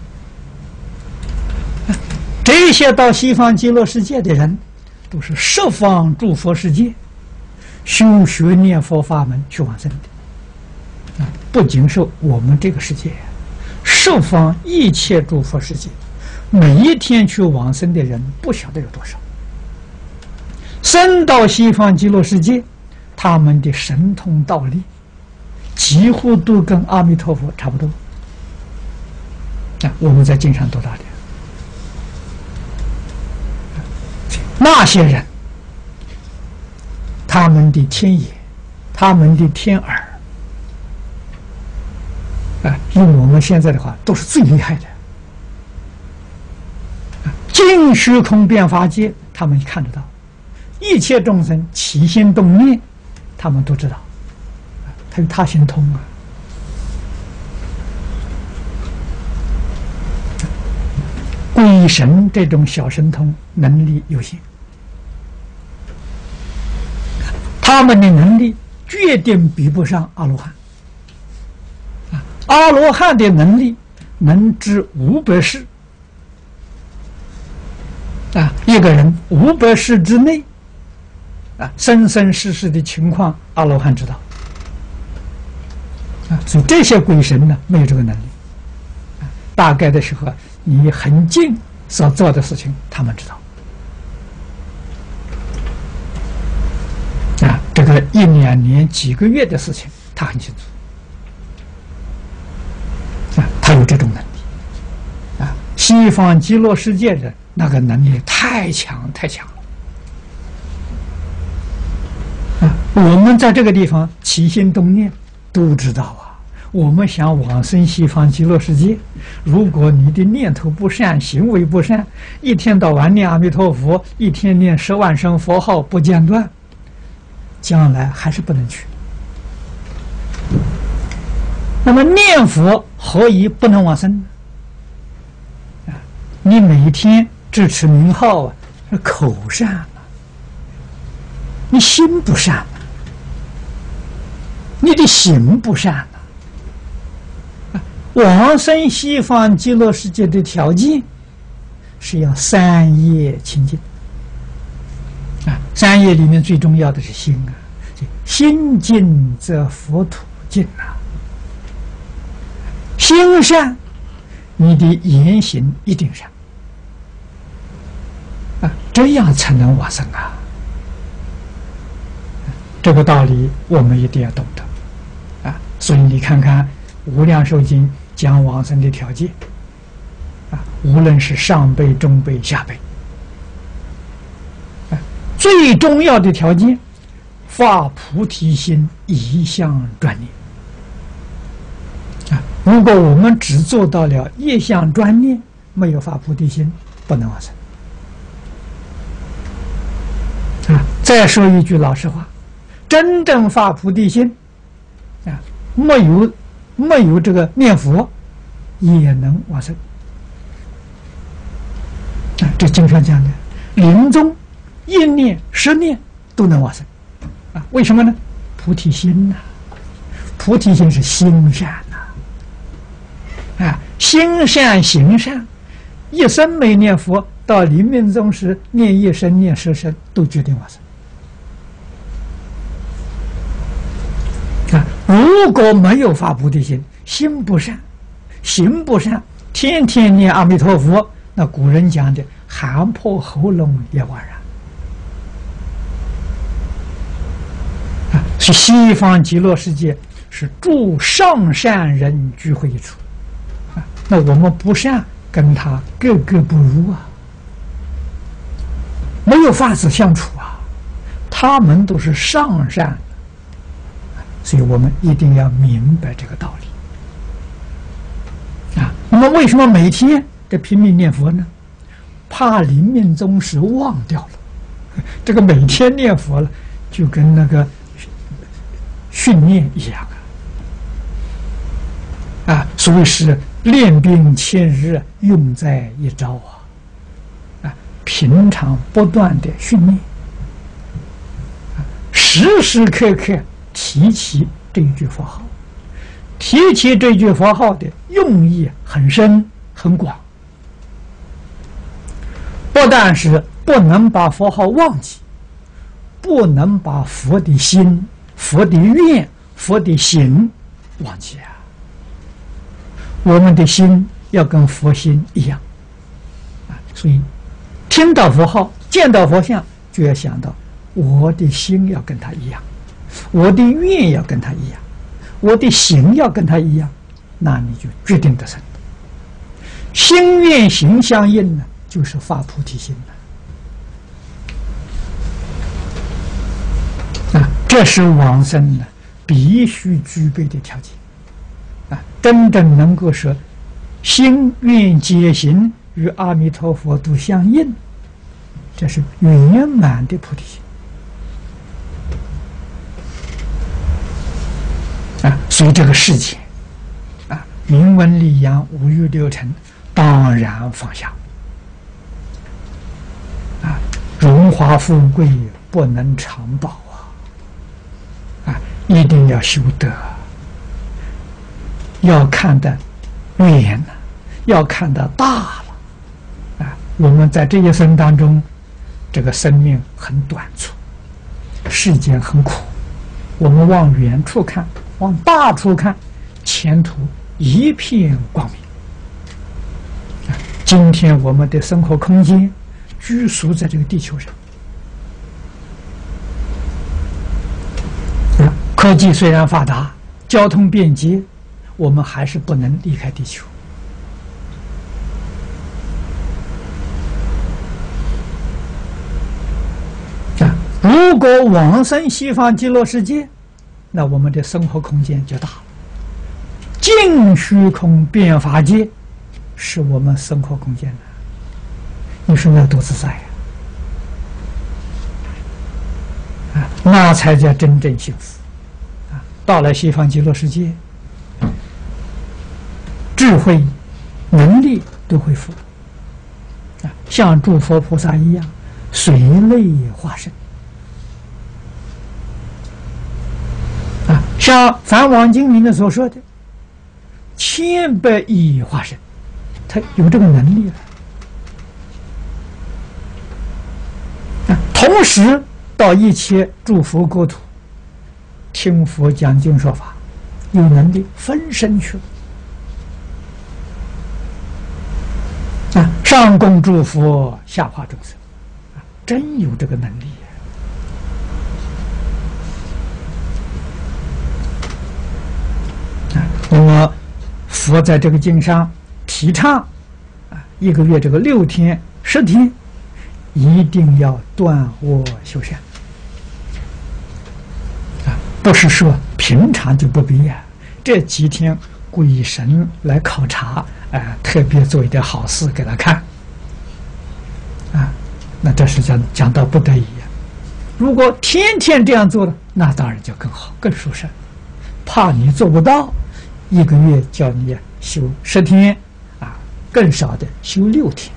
这些到西方极乐世界的人，都是十方诸佛世界修学念佛法门去往生的。啊，不仅是我们这个世界，十方一切诸佛世界，每一天去往生的人不晓得有多少。生到西方极乐世界，他们的神通道力几乎都跟阿弥陀佛差不多。啊，我们在经上读到的。那些人，他们的天眼，他们的天耳，啊，用我们现在的话，都是最厉害的。尽虚空变法界，他们看得到，一切众生起心动念， 他们都知道，他心通啊。鬼神这种小神通能力有限，他们的能力决定比不上阿罗汉。阿罗汉的能力能知500世一个人500世之内生生世世的情况，阿罗汉知道所以这些鬼神呢没有这个能力。大概的时候，你很近所做的事情，他们知道这个1、2年、几个月的事情，他很清楚他有这种能力西方极乐世界的那个能力太强太强了我们在这个地方起心动念都知道我们想往生西方极乐世界，如果你的念头不善，行为不善，一天到晚念阿弥陀佛，一天念10万声佛号不间断，将来还是不能去。那么念佛何以不能往生呢？你每天只持名号是口善你心不善你的行不善往生西方极乐世界的条件是要3业清净3业里面最重要的是心心净则佛土净心善，你的言行一定善这样才能往生这个道理我们一定要懂得所以你看看无量寿经讲往生的条件无论是上辈、中辈、下辈最重要的条件，发菩提心，一向专念如果我们只做到了一向专念，没有发菩提心，不能往生再说一句老实话，真正发菩提心没有这个念佛也能往生这经上讲的临终1念10念都能往生为什么呢？菩提心菩提心是心善心善行善，一生没念佛，到临命终时念1声念10声都决定往生如果没有发菩提心，心不善，行不善，天天念阿弥陀佛，那古人讲的喊破喉咙也枉然是西方极乐世界是诸上善人聚会一处那我们不善，跟他格格不入没有法子相处他们都是上善所以我们一定要明白这个道理那么为什么每天得拼命念佛呢？怕临命终时忘掉了这个每天念佛了，就跟那个训练一样所以是练兵千日，用在一朝平常不断的训练时时刻刻提起这一句佛号，提起这句佛号的用意很深很广，不但是不能把佛号忘记，不能把佛的心、佛的愿、佛的行忘记我们的心要跟佛心一样所以听到佛号、见到佛像，就要想到我的心要跟他一样，我的愿要跟他一样，我的行要跟他一样，那你就决定得生。心愿行相应呢，就是发菩提心这是往生呢必须具备的条件真正能够说心愿解行与阿弥陀佛都相应，这是圆满的菩提心随这个世界啊，名闻利养、五欲六尘，当然放下啊，荣华富贵不能长保啊，一定要修德，要看得远了，要看得大了啊。我们在这一生当中，这个生命很短促，世间很苦，我们往远处看，往大处看，前途一片光明。今天我们的生活空间居住在这个地球上，科技虽然发达，交通便捷，我们还是不能离开地球。如果往生西方极乐世界，那我们的生活空间就大了。净虚空变法界是我们生活空间的，你说那多自在呀！那才叫真正幸福啊！到了西方极乐世界，智慧、能力都恢复啊，像诸佛菩萨一样，随类化身。像《梵网经》里面所说的千百亿化身，他有这个能力了。同时到一切诸佛国土听佛讲经说法，有能力分身去了。上供诸佛，下化众生，真有这个能力。那么，佛在这个经上提倡一个月这个6天、10天，一定要断恶修善不是说平常就不必这几天鬼神来考察特别做一点好事给他看那这是讲到不得已如果天天这样做的，那当然就更好、更殊胜。怕你做不到。一个月叫你修10天更少的修6天，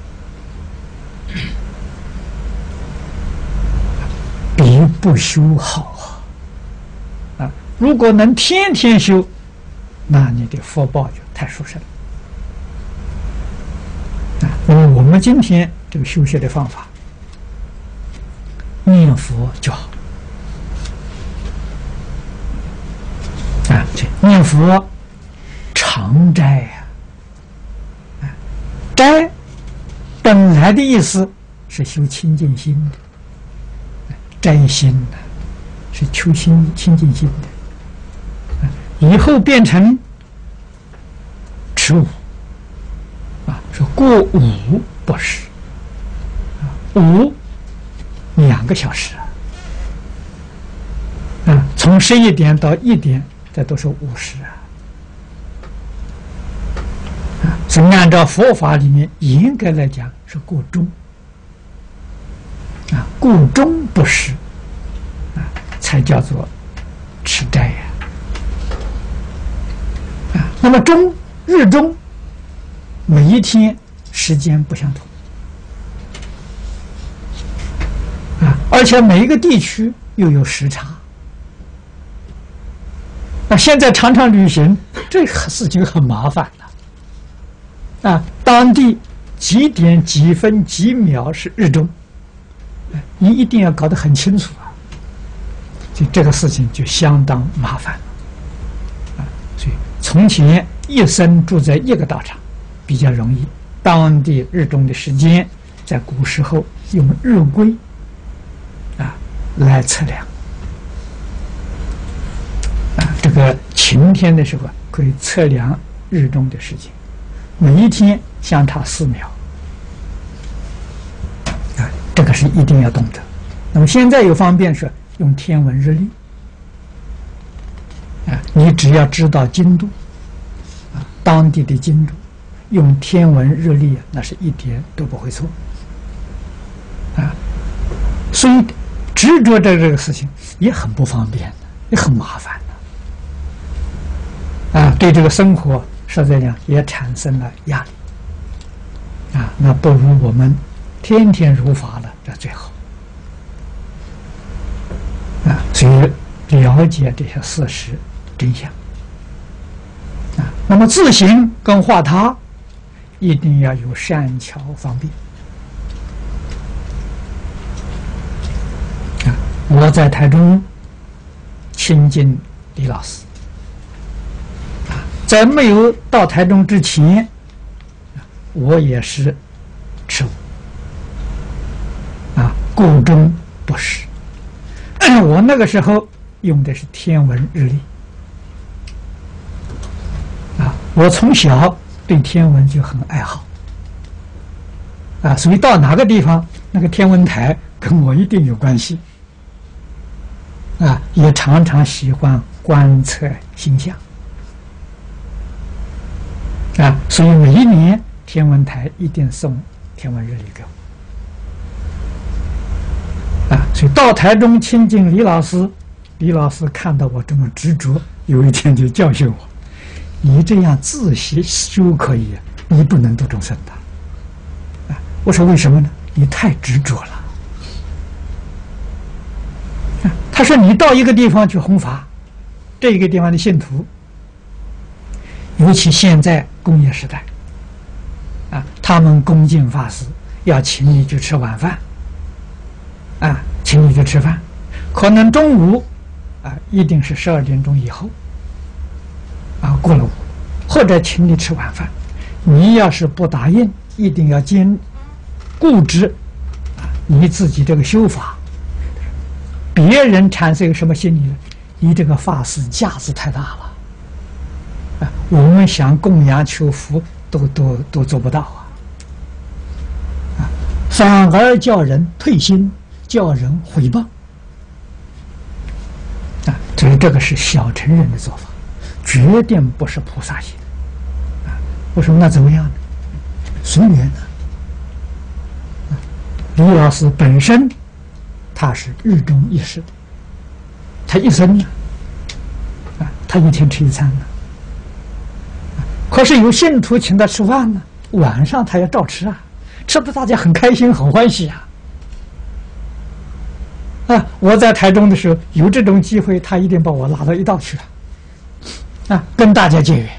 比不修好如果能天天修，那你的福报就太殊胜了因为我们今天这个修学的方法，念佛就好念佛。常斋斋本来的意思是修清净心的，斋心是求清净心的，以后变成持午说过午不食午2个小时从11点到1点，这都是午时是按照佛法里面严格来讲是过中过中不食才叫做吃斋那么日中每一天时间不相同而且每一个地区又有时差现在常常旅行，这个事情很麻烦当地几点几分几秒是日中，你一定要搞得很清楚所以这个事情就相当麻烦所以从前一生住在一个道场比较容易，当地日中的时间在古时候用日晷来测量这个晴天的时候可以测量日中的时间，每一天相差4秒这个是一定要懂得。那么现在有方便是用天文日历你只要知道经度当地的经度，用天文日历那是一点都不会错所以执着这个事情也很不方便，也很麻烦对这个生活实在讲也产生了压力那不如我们天天如法了，这最好所以了解这些事实真相那么自行跟化他一定要有善巧方便我在台中亲近李老师在没有到台中之前我也是持悟故中不实我那个时候用的是天文日历我从小对天文就很爱好所以到哪个地方那个天文台跟我一定有关系也常常喜欢观测星象所以每一年天文台一定送天文日历给我所以到台中亲近李老师，李老师看到我这么执着，有一天就教训我：你这样自习修可以，你不能度众生的。我说为什么呢？你太执着了。他说你到一个地方去弘法，这个地方的信徒，尤其现在工业时代，他们恭敬法师，要请你去吃晚饭，请你去吃饭，可能中午，一定是12点钟以后，过了午，或者请你吃晚饭，你要是不答应，一定要固执，你自己这个修法，别人产生一个什么心理呢？你这个法师架子太大了，我们想供养求福都做不到反而叫人退心，叫人毁谤所以这个是小乘人的做法，决定不是菩萨行为什么？那怎么样呢？随缘呢？李老师本身他是日中一时的，他一生呢他一天吃一餐呢可是有信徒请他吃饭呢，晚上他要照吃吃得大家很开心很欢喜我在台中的时候有这种机会，他一定把我拉到一道去跟大家结缘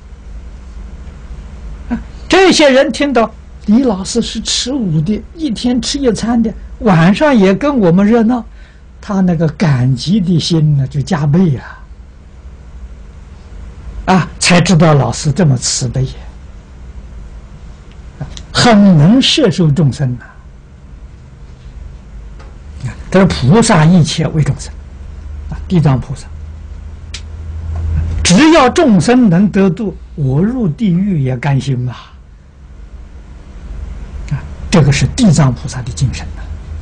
这些人听到李老师是持悟的，一天吃一餐的，晚上也跟我们热闹，他那个感激的心呢就加倍才知道老师这么慈悲很能摄受众生这是菩萨一切为众生地藏菩萨只要众生能得度，我入地狱也甘心这个是地藏菩萨的精神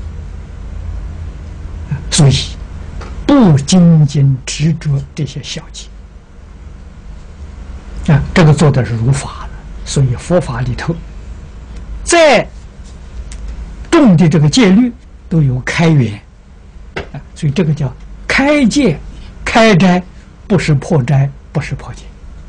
所以不仅仅执着这些小节这个做的是如法的，所以佛法里头再重的这个戒律都有开源所以这个叫开戒开斋，不是破斋，不是破戒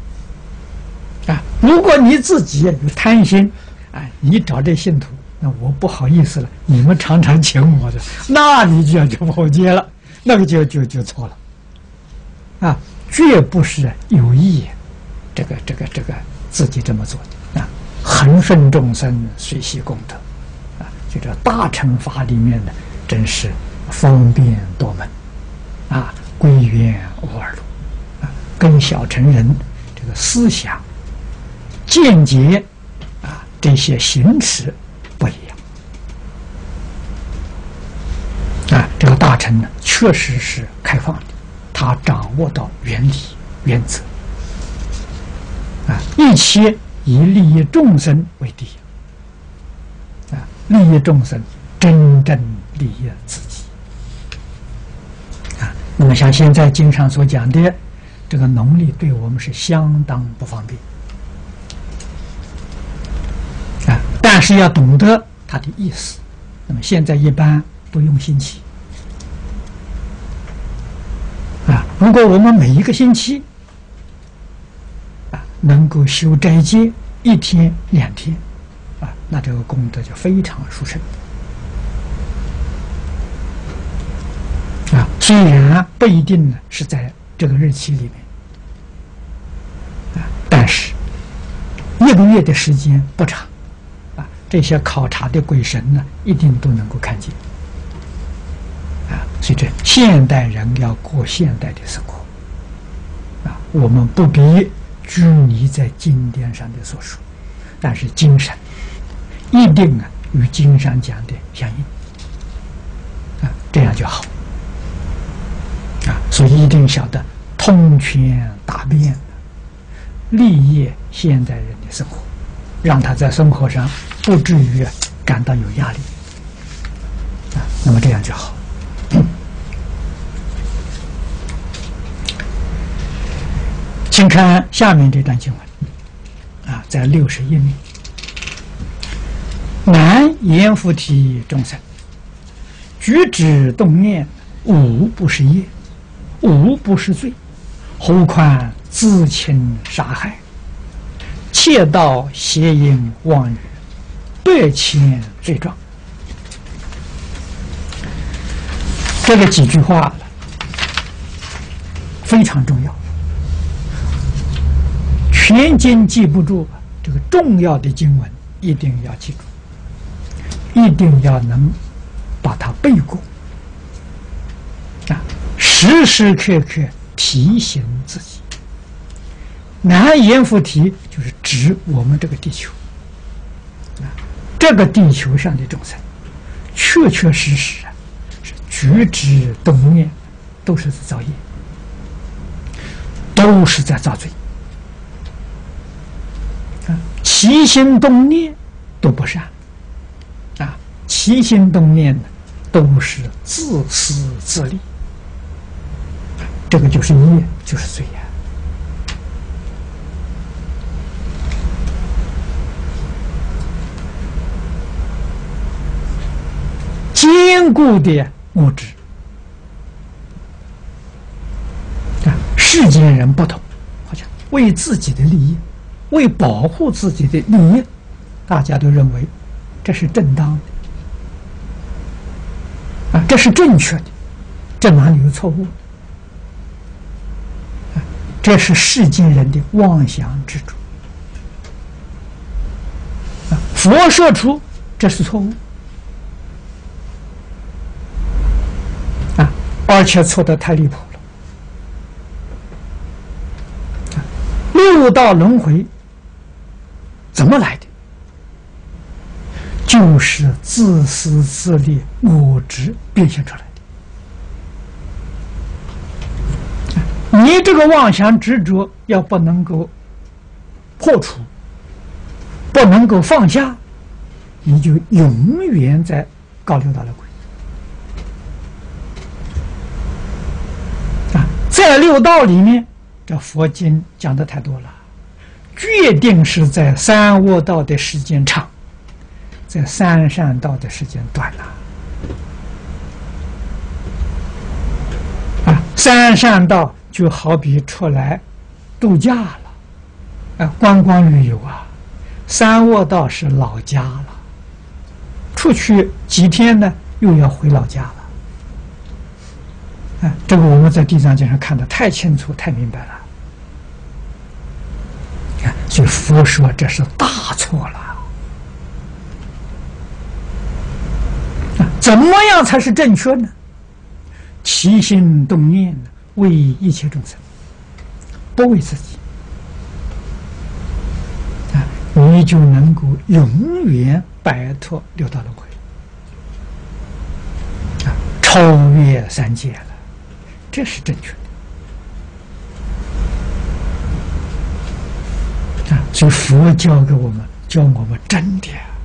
如果你自己有贪心你找这信徒，那我不好意思了，你们常常请我的，那你就要去破戒了，那个就错了绝不是有意这个自己这么做的恒顺众生，随喜功德就这大乘法里面的真是方便多门归元无二路跟小乘人这个思想见解这些行持不一样这个大乘呢确实是开放的，他掌握到原理原则一切以利益众生为第一利益众生，真正利益自己那么像现在经上所讲的这个农历对我们是相当不方便但是要懂得它的意思。那么现在一般不用星期如果我们每一个星期能够修斋戒1天2天，那这个功德就非常殊胜。虽然不一定呢是在这个日期里面，但是1个月的时间不长，这些考察的鬼神呢一定都能够看见。所以这现代人要过现代的生活，我们不必拘泥在经典上的所说，但是精神一定与经上讲的相应，这样就好。所以一定晓得通权达变，利益现代人的生活，让他在生活上不至于感到有压力，那么这样就好。请看下面这段经文，在61面。南阎浮提众生，举止动念，无不是业，无不是罪，何况自轻杀害，窃盗邪淫妄语，100千罪状。这个几句话非常重要，全经记不住，这个重要的经文一定要记住，一定要能把它背过，时时刻刻提醒自己。南阎浮提就是指我们这个地球，这个地球上的众生，确确实实是举止动念都是在造业，都是在造罪，起心动念都不善，起心动念都是自私自利，这个就是业，就是罪呀。坚固的物质，世间人不同，好像为自己的利益，为保护自己的利益，大家都认为这是正当的，这是正确的，这哪里有错误？这是世间人的妄想执着。佛说出这是错误，而且错得太离谱了。六道轮回怎么来的？就是自私自利、我执变现出来的。你这个妄想执着要不能够破除，不能够放下，你就永远在搞六道轮回。在六道里面，这佛经讲的太多了，决定是在三恶道的时间长，在三善道的时间短了。三善道就好比出来度假了，观光旅游啊。三恶道是老家了，出去几天呢，又要回老家了。这个我们在地藏经上看得太清楚、太明白了。所以佛说这是大错了。怎么样才是正确呢？起心动念为一切众生，不为自己，你就能够永远摆脱六道轮回，超越三界了。这是正确的。所以佛教给我们，教我们真的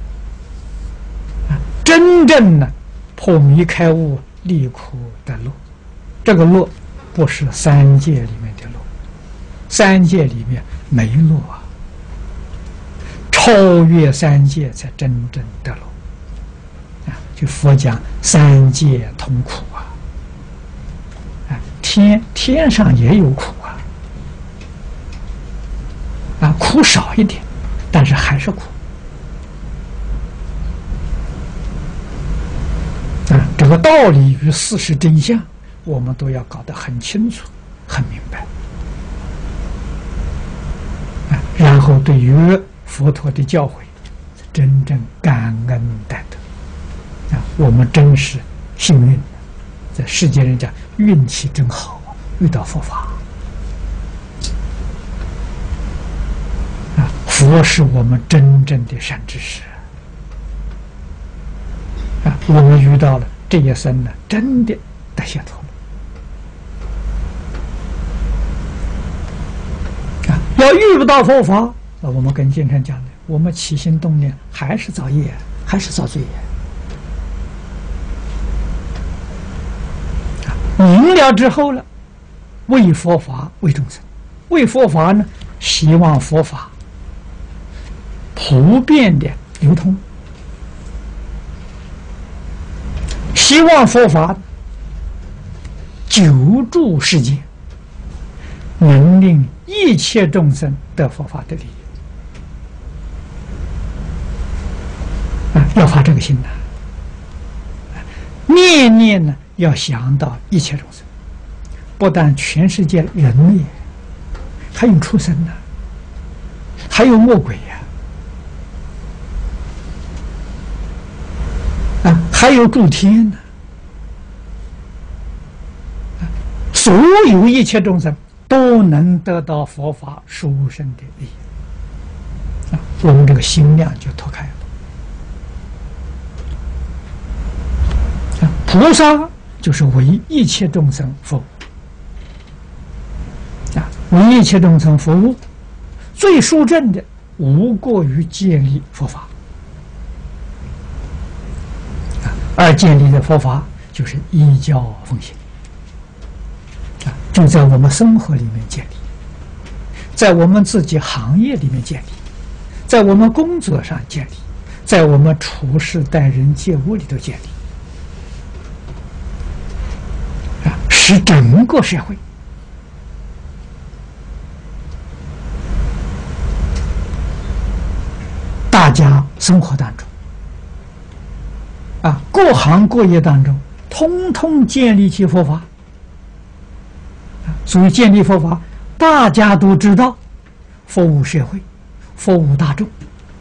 真正的破迷开悟、离苦的路。这个路不是三界里面的路，三界里面没路啊，超越三界才真正得路。就佛讲三界同苦啊。天上也有苦苦少一点，但是还是苦。这个道理与事实真相，我们都要搞得很清楚、很明白。然后对于佛陀的教诲，真正感恩戴德。我们真是幸运，在世间人讲运气真好，遇到佛法。佛是我们真正的善知识。我们遇到了这一生呢，真的得解脱了。要遇不到佛法，我们跟经常讲的，我们起心动念还是造业，还是造罪业。明了之后了，为佛法为众生，为佛法呢，希望佛法普遍的流通，希望佛法久住世间，能令一切众生得佛法的利益。要发这个心呐，念念呢要想到一切众生，不但全世界人类，还有畜生呢，还有魔鬼呀。还有诸天呢，所有一切众生都能得到佛法殊胜的利益，我们这个心量就脱开了。菩萨就是为一切众生服务，为一切众生服务，最殊胜的无过于建立佛法。而建立的佛法就是依教奉行，就在我们生活里面建立，在我们自己行业里面建立，在我们工作上建立，在我们处事待人接物里头建立，使整个社会大家生活当中。各行各业当中，通通建立起佛法。所以建立佛法，大家都知道，服务社会，服务大众。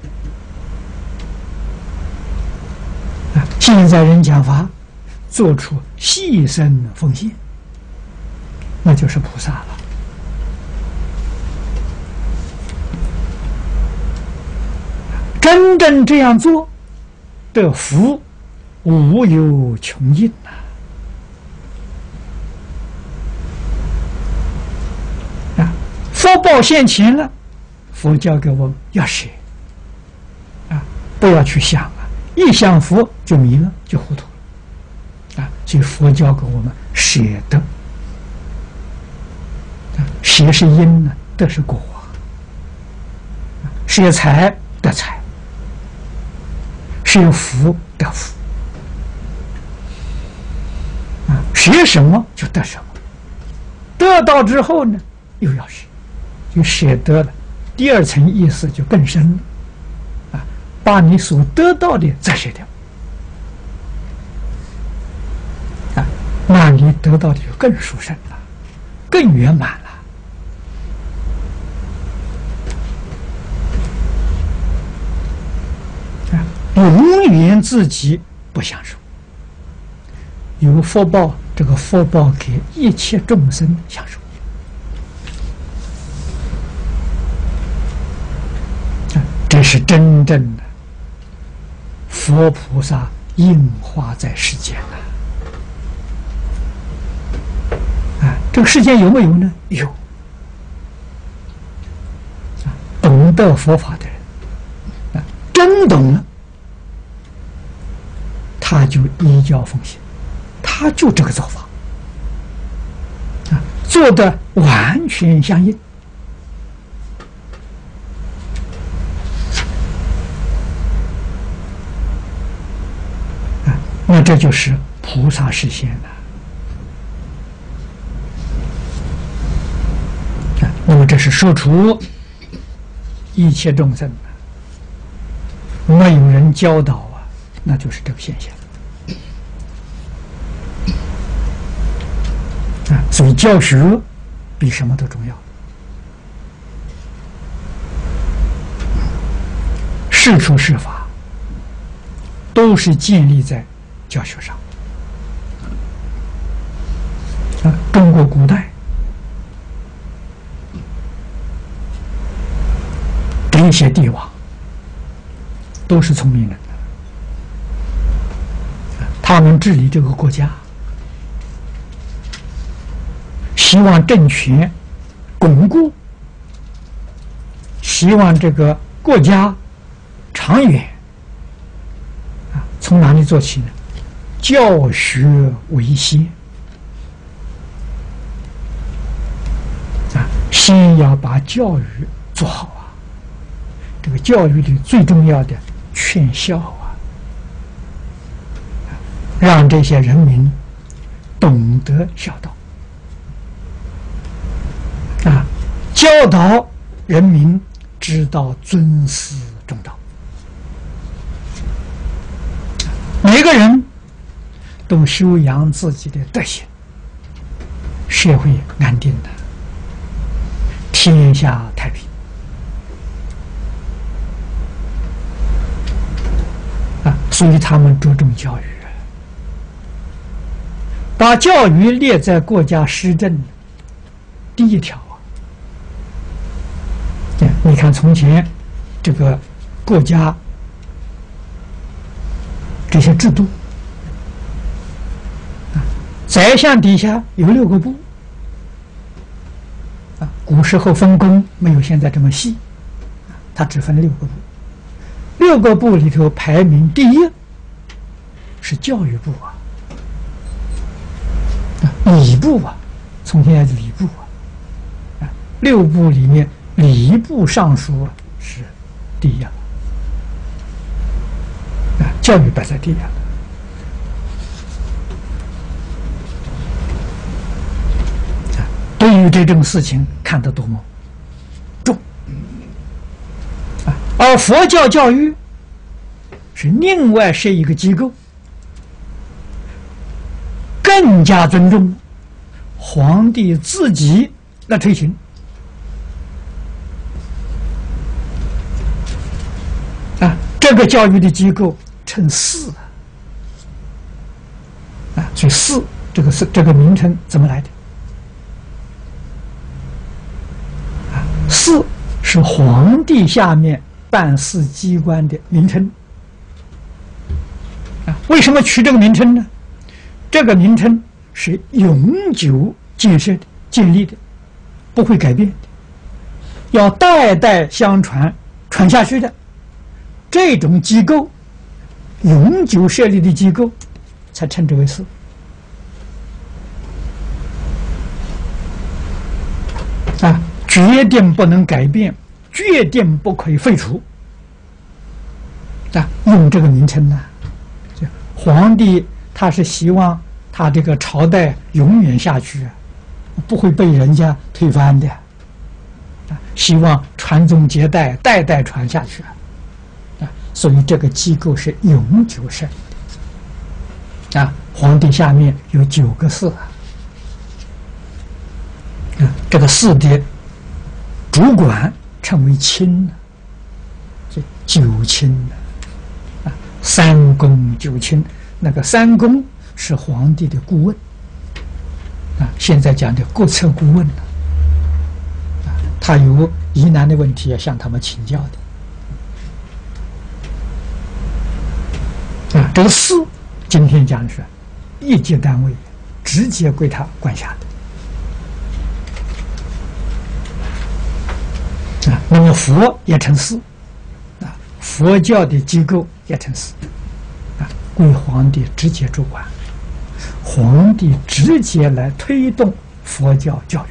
现在人讲法，做出牺牲奉献，那就是菩萨了。真正这样做，得福无有穷尽呐！福报现前了，佛教给我们要舍不要去想一想佛就迷了，就糊涂了所以佛教给我们舍得舍是因呢，得是果舍财得财，舍福得福舍什么就得什么，得到之后呢，又要舍，就舍得了。第二层意思就更深了把你所得到的再舍掉那你得到的就更殊胜了，更圆满了永远自己不享受，有福报，这个福报给一切众生享受这是真正的佛菩萨应化在世间这个世间有没有呢？有懂得佛法的人真懂了，他就依教奉行，他就这个做法做得完全相应那这就是菩萨实现了那么这是说出一切众生没有人教导啊，那就是这个现象啊。所以教学比什么都重要。事出事法都是建立在教学上啊。中国古代这些帝王都是聪明人的，他们治理这个国家，希望政权巩固，希望这个国家长远啊，从哪里做起呢？教学为先啊，先要把教育做好啊。这个教育里最重要的劝孝啊，让这些人民懂得孝道啊，教导人民知道尊师重道。每个人都修养自己的德行，社会安定的，天下太平啊！所以他们着重教育，把教育列在国家施政第一条啊！你看从前这个国家这些制度啊，宰相底下有6个部啊，古时候分工没有现在这么细，他只分6个部。6个部里头排名第一是教育部啊，礼部啊，从前是礼部啊，6部里面礼部尚书是第一啊，教育摆在第一啊。对于这种事情看得多么重啊！而佛教教育是另外设一个机构，更加尊重皇帝自己来推行啊。这个教育的机构称寺啊，所以寺这个名称怎么来的？寺是皇帝下面办事机关的名称啊。为什么取这个名称呢？这个名称是永久建设的、建立的，不会改变的，要代代相传传下去的。这种机构，永久设立的机构，才称之为寺啊。决定不能改变，决定不可以废除啊！用这个名称呢，皇帝他是希望他这个朝代永远下去，不会被人家推翻的啊！希望传宗接代，代代传下去啊！所以这个机构是永久设立的啊！皇帝下面有9个寺啊，这个寺的主管称为卿，所以9卿啊，3公9卿。那个3公是皇帝的顾问啊，现在讲的国策顾问啊，他有疑难的问题要向他们请教的啊。这个寺今天讲的是一级单位，直接归他管辖的。啊，那么佛也称寺，啊，佛教的机构也称寺，啊，归皇帝直接主管，皇帝直接来推动佛教教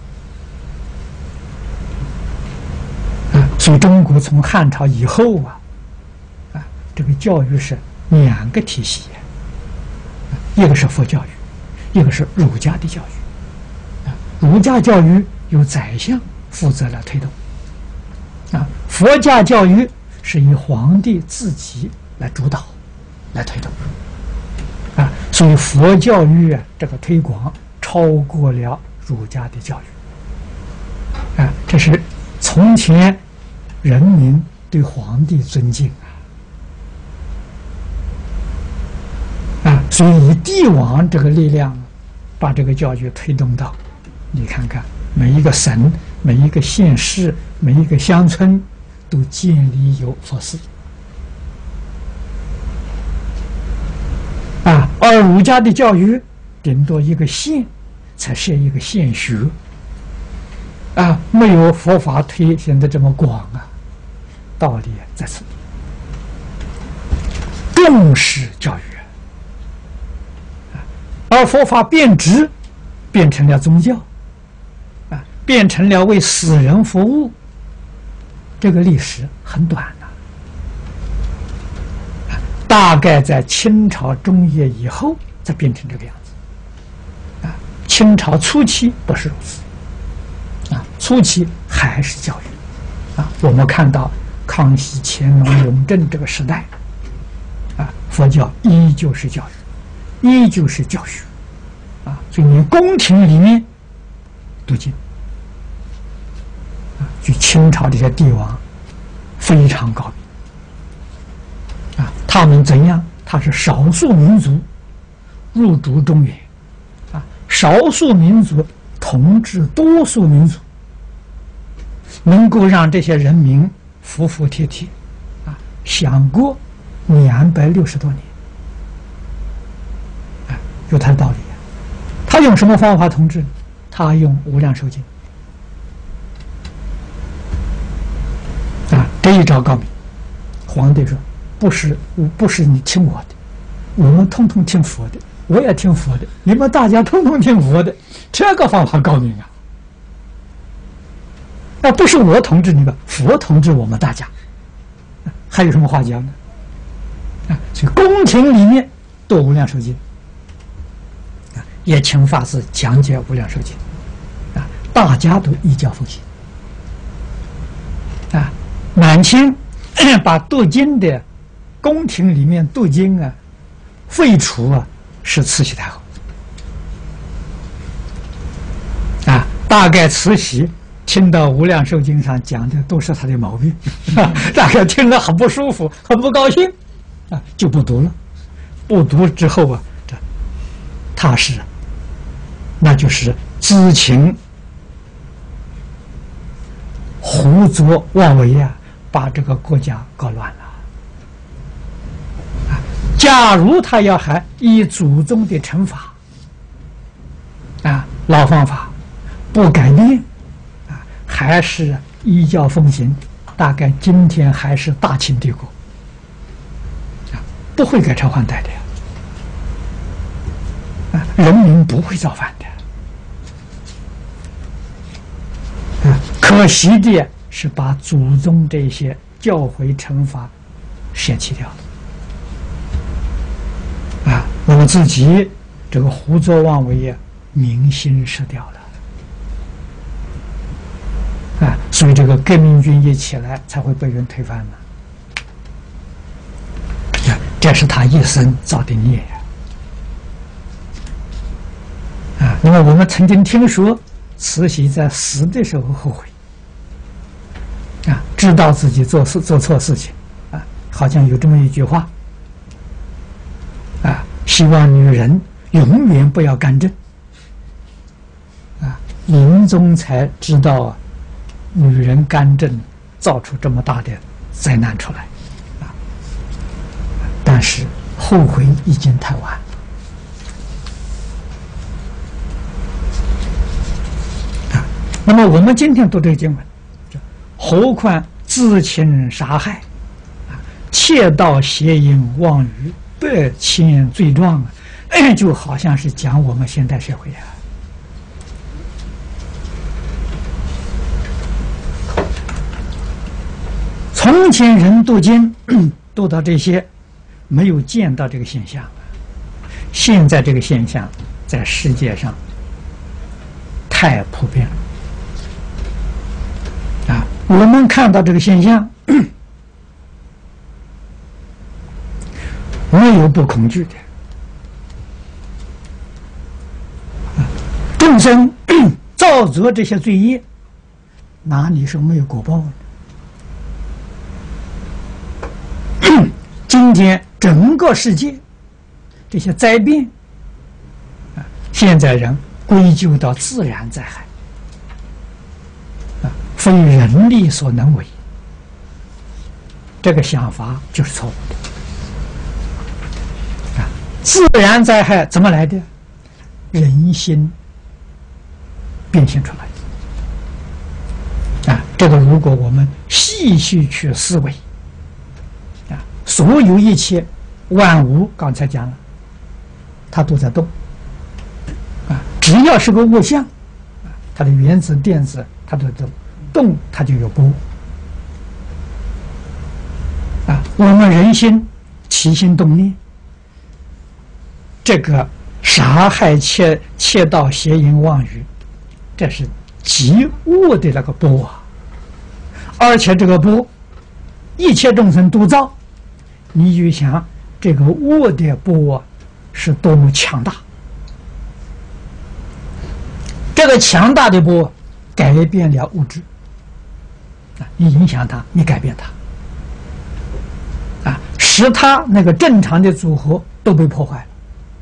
育，啊，所以中国从汉朝以后啊，这个教育是2个体系，一个是佛教育，一个是儒家的教育，儒家教育由宰相负责来推动。啊， 佛家教育是以皇帝自己来主导、来推动啊，所以佛教育这个推广超过了儒家的教育啊，这是从前人民对皇帝尊敬啊，所以以帝王这个力量把这个教育推动到，你看看每一个省、每一个县市、每一个乡村都建立有佛寺啊，而儒家的教育顶多一个县才设一个县学啊，没有佛法推行的这么广啊，道理在此。重视教育而佛法变质，变成了宗教啊，变成了为死人服务，这个历史很短的大概在清朝中叶以后才变成这个样子啊，清朝初期不是如此啊，初期还是教育啊，我们看到康熙、乾隆、雍正这个时代啊，佛教依旧是教育，依旧是教学啊，所以你宫廷里面读经啊，据清朝这些帝王非常高明啊，他们怎样？他是少数民族入主中原啊，少数民族统治多数民族，能够让这些人民服服帖帖啊，享过260多年啊，有他的道理。他用什么方法统治？他用无量寿经啊，这一招高明。皇帝说：“不是你听我的，我们通通听佛的，我也听佛的，你们大家通通听佛的，这个方法高明啊！那不是我统治你们，佛统治我们大家，还有什么话讲呢？啊，所以宫廷里面都无量寿经。”也请法师讲解无量寿经啊，大家都依教奉行啊。满清把读经的宫廷里面读经啊废除啊，是慈禧太后啊。大概慈禧听到无量寿经上讲的都是他的毛病大概听了很不舒服，很不高兴啊，就不读了。不读之后啊，这他是那就是知情胡作妄为啊，把这个国家搞乱了啊！假如他要还依祖宗的惩罚啊，老方法不改变啊，还是依教奉行，大概今天还是大清帝国啊，不会改朝换代的呀啊，人民不会造反的。可惜的是把祖宗这些教诲惩罚舍弃掉了啊，我们自己这个胡作妄为啊，民心失掉了啊，所以这个革命军一起来才会被人推翻嘛，这是他一生造的孽啊。那么我们曾经听说慈禧在死的时候后悔啊，知道自己做错事情啊，好像有这么一句话啊，希望女人永远不要干政啊，临终才知道啊，女人干政造出这么大的灾难出来啊，但是后悔已经太晚。那么我们今天读这个经文，何况自轻杀害啊，窃盗邪淫妄语100,000罪状啊，就好像是讲我们现代社会啊。从前人读经读到这些，没有见到这个现象，现在这个现象在世界上太普遍了。 我们看到这个现象，没有不恐惧的。众生造作这些罪业，哪里是没有果报呢？今天整个世界这些灾变，现在人归咎到自然灾害，非人力所能为，这个想法就是错误的。自然灾害怎么来的？人心变现出来的。这个如果我们细细去思维，所有一切万物，刚才讲了，它都在动。只要是个物象，它的原子、电子，它都在动，它就有波。我们人心起心动念，这个杀害、窃盗、邪淫、妄语，这是极恶的那个波啊！而且这个波，一切众生都造，你就想这个恶的波啊，是多么强大！这个强大的波改变了物质，你影响它，你改变它，使它那个正常的组合都被破坏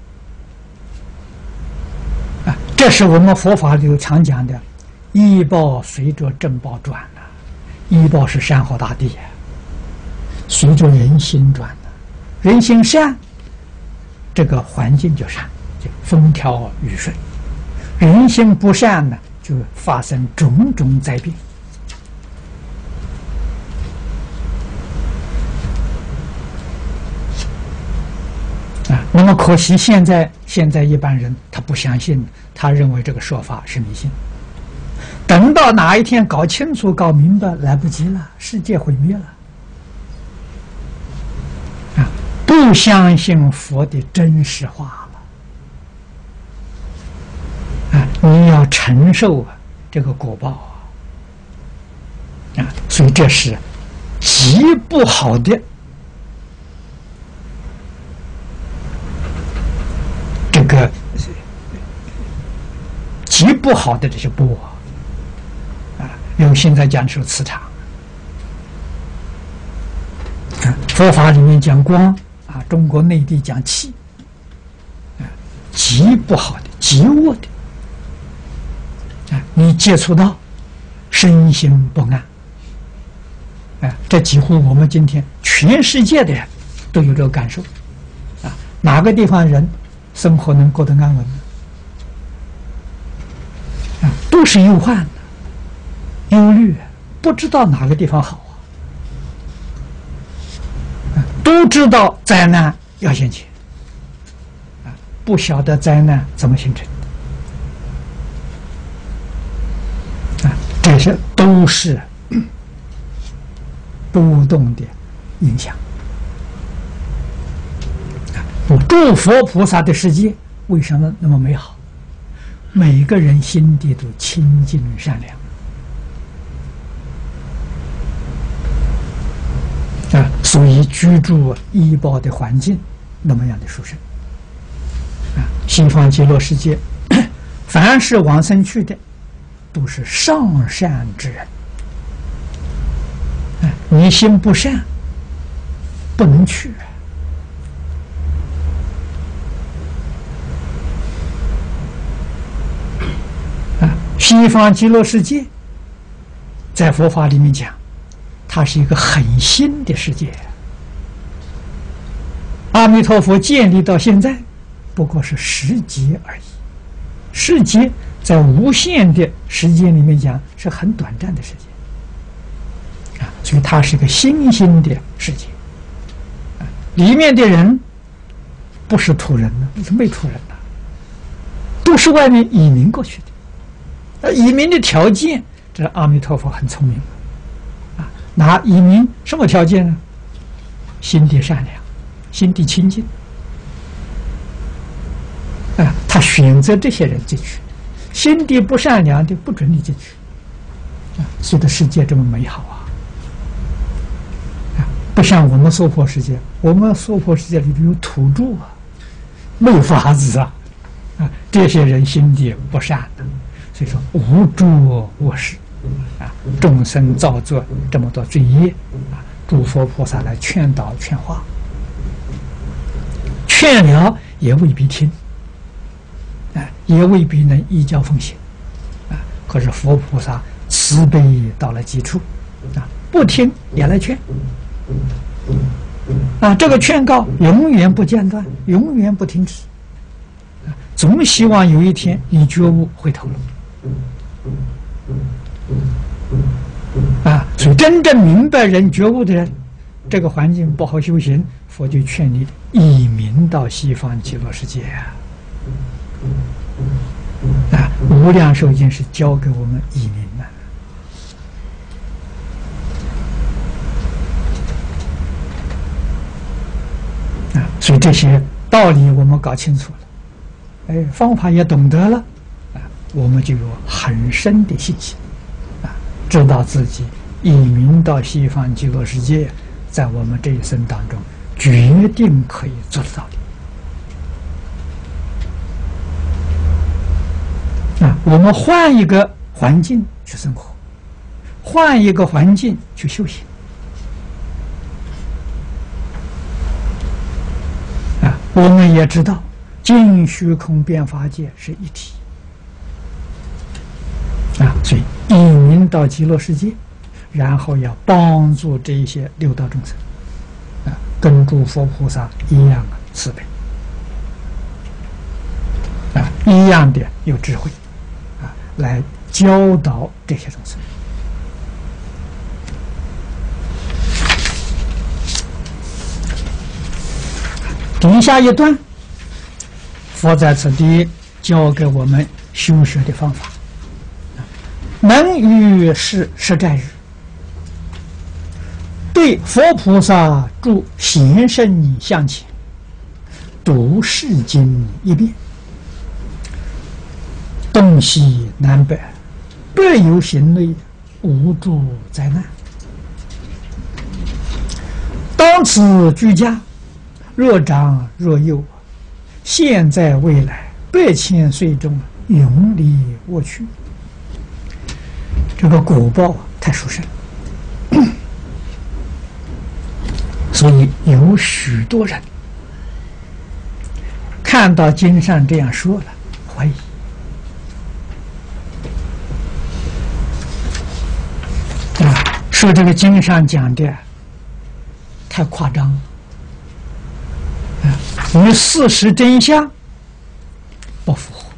了。这是我们佛法里常讲的，依报随着正报转了。依报是山河大地，随着人心转了。人心善，这个环境就善，就风调雨顺；人心不善呢，就发生种种灾变。那么可惜现在一般人他不相信，他认为这个说法是迷信。等到哪一天搞清楚、搞明白，来不及了，世界毁灭了。不相信佛的真实话了，你要承受这个果报所以这是极不好的这个极不好的这些波用现在讲是磁场佛法里面讲光中国内地讲气极不好的、极恶的你接触到，身心不安这几乎我们今天全世界的人都有这个感受哪个地方人生活能过得安稳呢？都是忧患的、忧虑，不知道哪个地方好都知道灾难要现前不晓得灾难怎么形成的这些都是波动的影响。诸佛菩萨的世界为什么那么美好？每个人心地都清净善良所以居住依报的环境那么样的殊胜西方极乐世界凡是往生去的都是上善之人你心不善不能去西方极乐世界在佛法里面讲它是一个很新的世界阿弥陀佛建立到现在不过是10劫而已，10劫在无限的时间里面讲是很短暂的时间所以它是一个新兴的世界里面的人不是土人呢，是没土人的，都是外面移民过去的移民的条件，这阿弥陀佛很聪明拿移民什么条件呢？心地善良，心地清净他选择这些人进去，心地不善良的不准你进去所以的世界这么美好啊！不像我们娑婆世界，我们娑婆世界里头有土著啊，没有法子啊，这些人心地不善的，所以说无诸恶事众生造作这么多罪业诸佛菩萨来劝导劝化，劝了也未必听，也未必能依教奉行，可是佛菩萨慈悲到了极处，不听也来劝，这个劝告永远不间断，永远不停止，总希望有一天你觉悟回头了，所以真正明白人觉悟的人，这个环境不好修行，佛就劝你以明到西方极乐世界无量寿经是教给我们以明的所以这些道理我们搞清楚了，方法也懂得了，我们就有很深的信心，知道自己以明到西方极乐世界，在我们这一生当中决定可以做得到的。我们换一个环境去生活，换一个环境去修行，我们也知道尽虚空变法界是一体，所以以明到极乐世界，然后要帮助这一些六道众生，跟诸佛菩萨一样慈悲，一样的有智慧，来教导这些众生。底下一段，佛在此地教给我们修学的方法。能于是实在日，对佛菩萨住贤圣向前，读世经一遍，东西南北，各有行类，无诸灾难。当此居家，若长若幼，现在未来8,000岁中，永离我去。这个果报太殊胜，所以有许多人看到经上这样说了，怀疑。说这个经上讲的太夸张了，与事实真相不符合。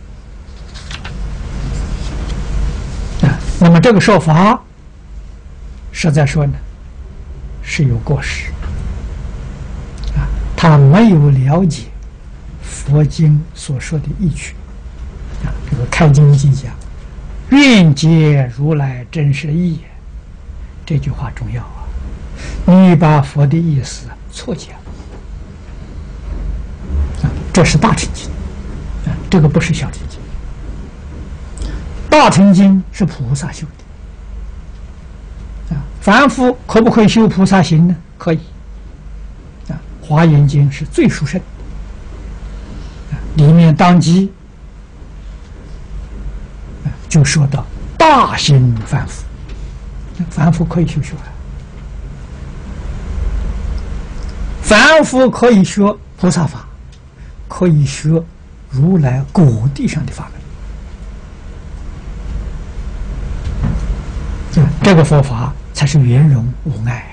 那么这个说法，实在说呢，是有过失他没有了解佛经所说的义趣这个开经记讲，愿解如来真实义，这句话重要你把佛的意思错解了这是大乘经这个不是小乘经。大乘经是菩萨修的凡夫可不可以修菩萨行呢？可以华严经是最殊胜里面当即就说到大行凡夫，凡夫可以修学凡夫可以学菩萨法，可以学如来果地上的法门。这个佛法才是圆融无碍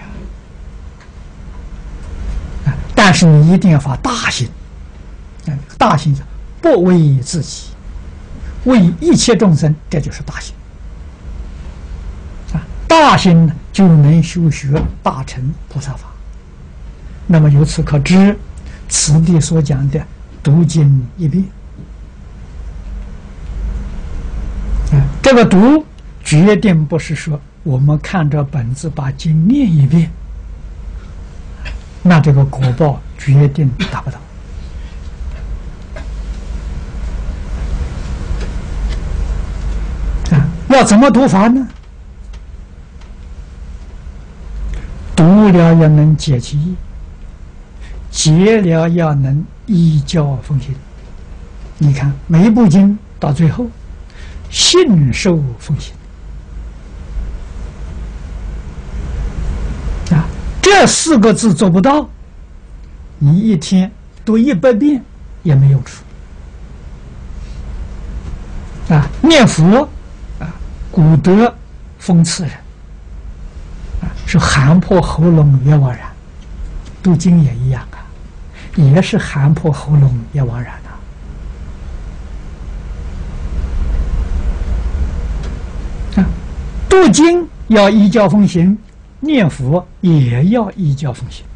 但是你一定要发大心，大心不为自己，为一切众生，这就是大心大心呢，就能修学大乘菩萨法。那么由此可知，此地所讲的读经一遍这个读决定不是说我们看着本子把经念一遍，那这个果报决定达不到要怎么读法呢？ 了要能解其意，解了要能依教奉行。你看每一部经到最后，信受奉行啊，这4个字做不到，你一天读100遍也没用处啊。念佛啊，古德讽刺人啊，是喊破喉咙也枉然。读经也一样啊，也是喊破喉咙也枉然啊。读经要依教奉行，念佛也要依教奉行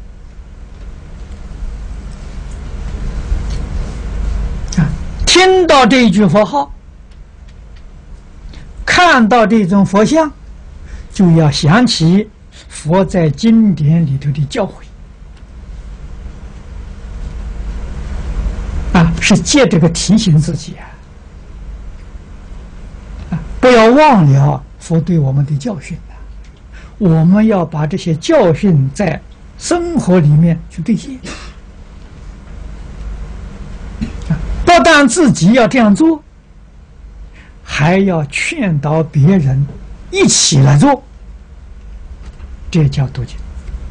啊。听到这一句佛号，看到这种佛像，就要想起佛在经典里头的教诲啊，是借这个提醒自己啊，不要忘了佛对我们的教训啊，我们要把这些教训在生活里面去兑现啊，不但自己要这样做，还要劝导别人一起来做，这叫读经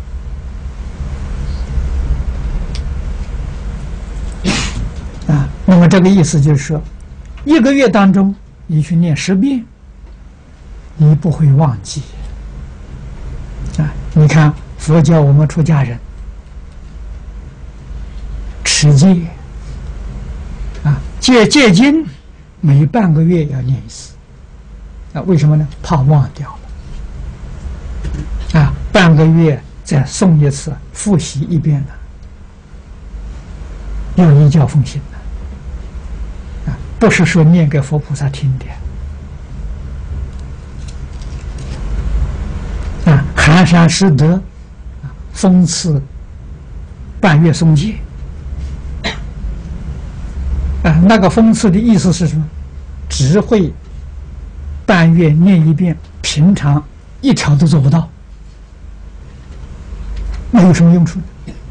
啊。那么这个意思就是说，1个月当中你去念10遍，你不会忘记啊。你看佛教我们出家人持戒啊，戒经每半个月要念1次啊。为什么呢？怕忘掉了啊，半个月再诵1次，复习1遍呢，要依教奉行啊，不是说念给佛菩萨听的啊。寒山师德啊，讽刺半月诵戒啊，那个讽刺的意思是什么？只会半月念1遍，平常1条都做不到，那有什么用处呢？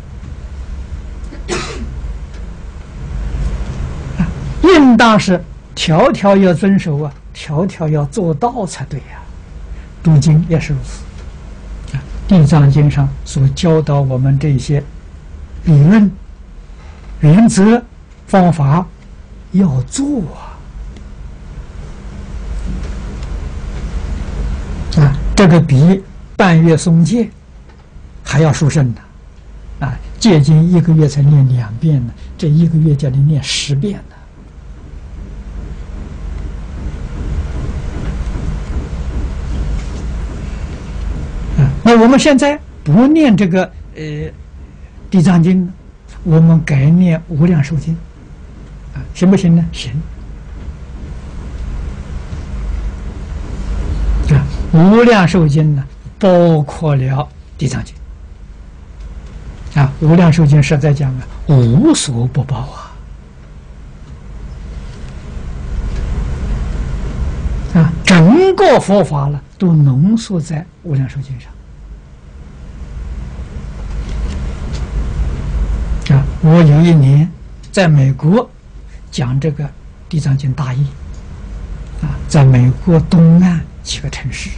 啊，应当是条条要遵守啊，条条要做到才对呀。读经也是如此啊，《地藏经》上所教导我们这些理论、原则、方法要做啊，这个比半月诵戒还要殊胜呢啊！戒经1个月才念2遍呢，这1个月叫你念10遍呢啊！那我们现在不念这个地藏经呢，我们改念无量寿经啊，行不行呢？行啊！无量寿经呢，包括了地藏经啊。无量寿经实在讲啊，无所不包啊，整个佛法了都浓缩在无量寿经上啊。我有1年在美国讲这个地藏经大义啊，在美国东岸几个城市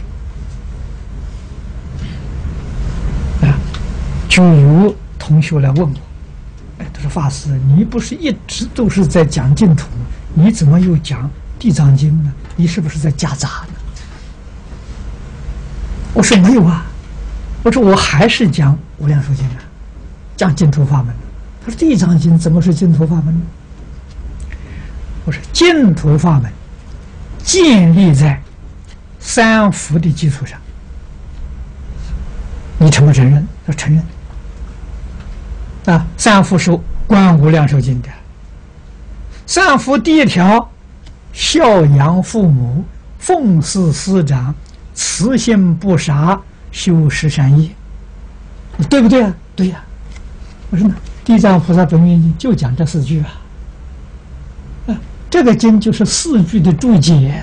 啊，就有同学来问我，哎，他说法师，你不是一直都是在讲净土吗？你怎么又讲地藏经呢？你是不是在夹杂呢？我说没有啊，我说我还是讲无量寿经啊，讲净土法门。他说地藏经怎么是净土法门呢？我说净土法门建立在3福的基础上，你承不承认？说承认啊。3福是观无量寿经的3福，第1条，孝养父母，奉事师长，慈心不杀，修十善业，对不对啊？对呀。我说呢，地藏菩萨本愿经就讲这4句啊。这个经就是4句的注解，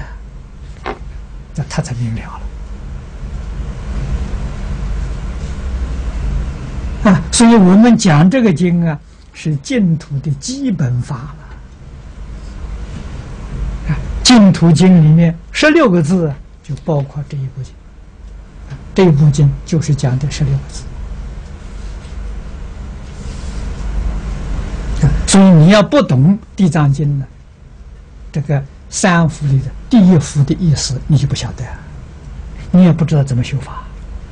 那他才明了了所以我们讲这个经啊，是净土的基本法了。净土经里面16个字就包括这一部经，这一部经就是讲的16个字。所以你要不懂地藏经呢，这个3幅里的第1幅的意思你就不晓得，你也不知道怎么修法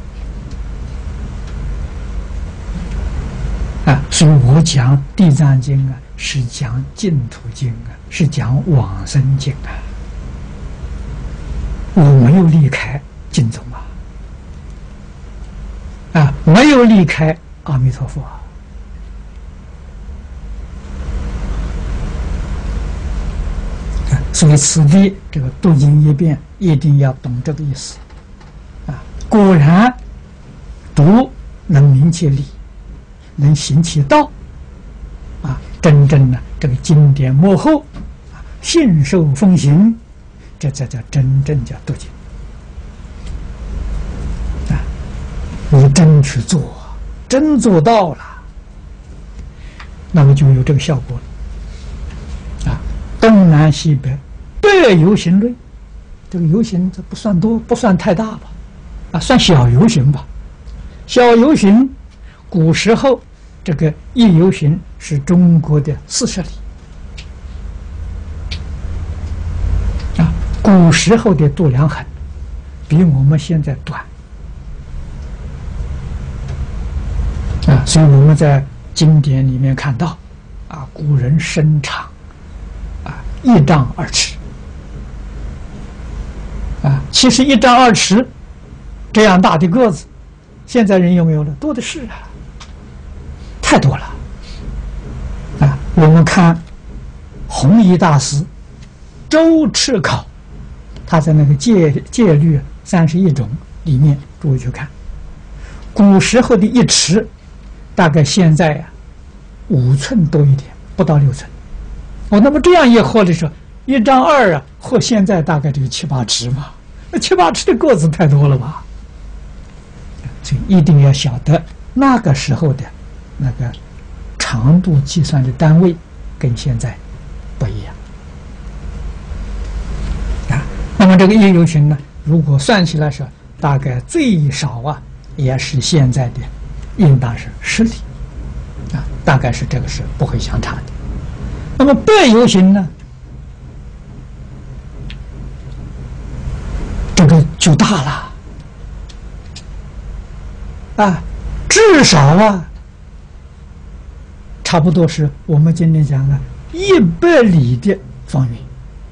啊。所以我讲地藏经啊，是讲净土经啊，是讲往生经啊。我没有离开经宗啊，没有离开阿弥陀佛啊。所以此地这个读经一遍，一定要懂这个意思啊。果然读能明其理，能行其道啊，真正的这个经典幕后啊，信受奉行，这才叫真正叫读经啊。你真去做，真做到了，那么就有这个效果了啊。东南西北8由行类，这个由行这不算多，不算太大吧？啊，算小由行吧。小由行，古时候这个1由行是中国的40里啊。古时候的度量衡比我们现在短啊，所以我们在经典里面看到啊，古人身长啊1丈2尺。啊，其实1丈2尺这样大的个子，现在人有没有了？多的是啊，太多了。啊，我们看弘一大师周赤考，他在那个戒律31种里面，诸位去看，古时候的1尺，大概现在呀5寸多一点，不到6寸。哦，那么这样一合的时候，1丈2啊，和现在大概就7、8尺嘛，那7、8尺的个子太多了吧？所以一定要晓得那个时候的那个长度计算的单位跟现在不一样啊。那么这个1由行呢，如果算起来说，大概最少啊，也是现在的应当是10里啊，大概是这个是不会相差的。那么8由行呢，这个就大了啊，至少啊，差不多是我们今天讲的100里的方圆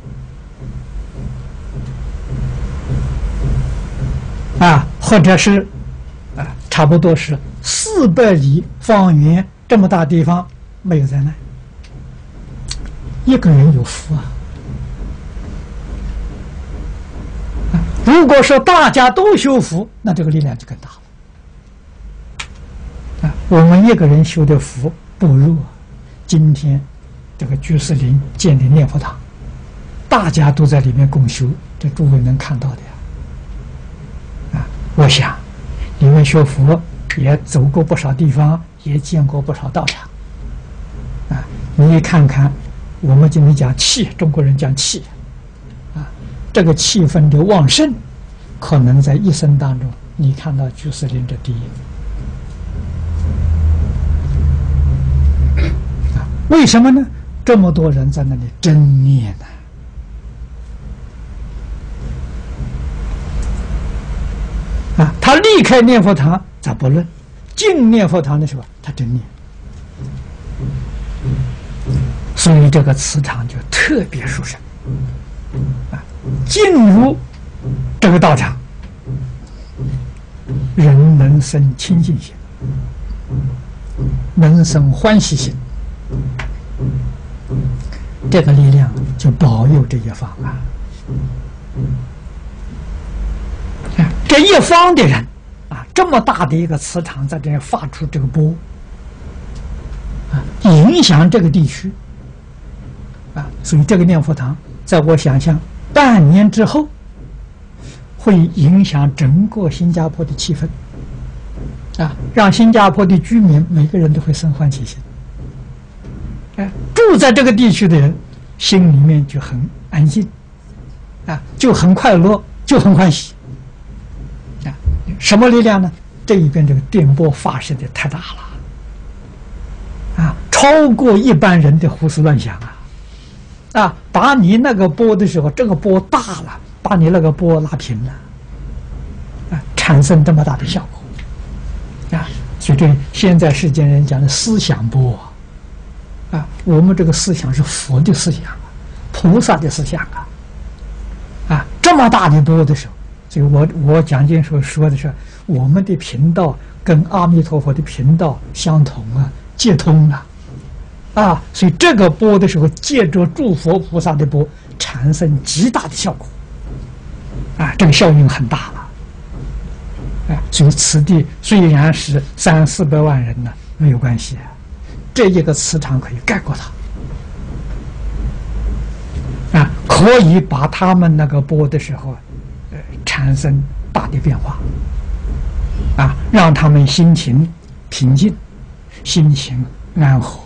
啊，或者是啊，差不多是400里方圆这么大地方没有灾难，一个人有福啊。如果说大家都修福，那这个力量就更大了啊！我们一个人修的福不如今天这个居士林建的念佛堂，大家都在里面共修，这诸位能看到的呀。啊，我想你们学佛也走过不少地方，也见过不少道场啊。你看看，我们今天讲气，中国人讲气。这个气氛的旺盛，可能在一生当中，你看到居士林这第一啊？为什么呢？这么多人在那里真念呢？啊，他离开念佛堂咱不论，进念佛堂的时候他真念，所以这个磁场就特别殊胜啊。进入这个道场，人能生清净心，能生欢喜心，这个力量就保佑这一方啊！这一方的人啊，这么大的一个磁场在这里发出这个波啊，影响这个地区啊，所以这个念佛堂，在我想象，半年之后，会影响整个新加坡的气氛让新加坡的居民每个人都会生欢喜心。住在这个地区的人心里面就很安静，就很快乐，就很欢喜。什么力量呢？这一边这个电波发射的太大了，超过一般人的胡思乱想把你那个波的时候，这个波大了，把你那个波拉平了，产生这么大的效果，所以这现在世间人讲的思想波我们这个思想是佛的思想菩萨的思想这么大的波的时候，所以我讲经时候说的是，我们的频道跟阿弥陀佛的频道相同接通了所以这个波的时候，借着诸佛菩萨的波，产生极大的效果这个效应很大了所以此地虽然是300-400万人呢，没有关系这一个磁场可以盖过它可以把他们那个波的时候产生大的变化让他们心情平静，心情安和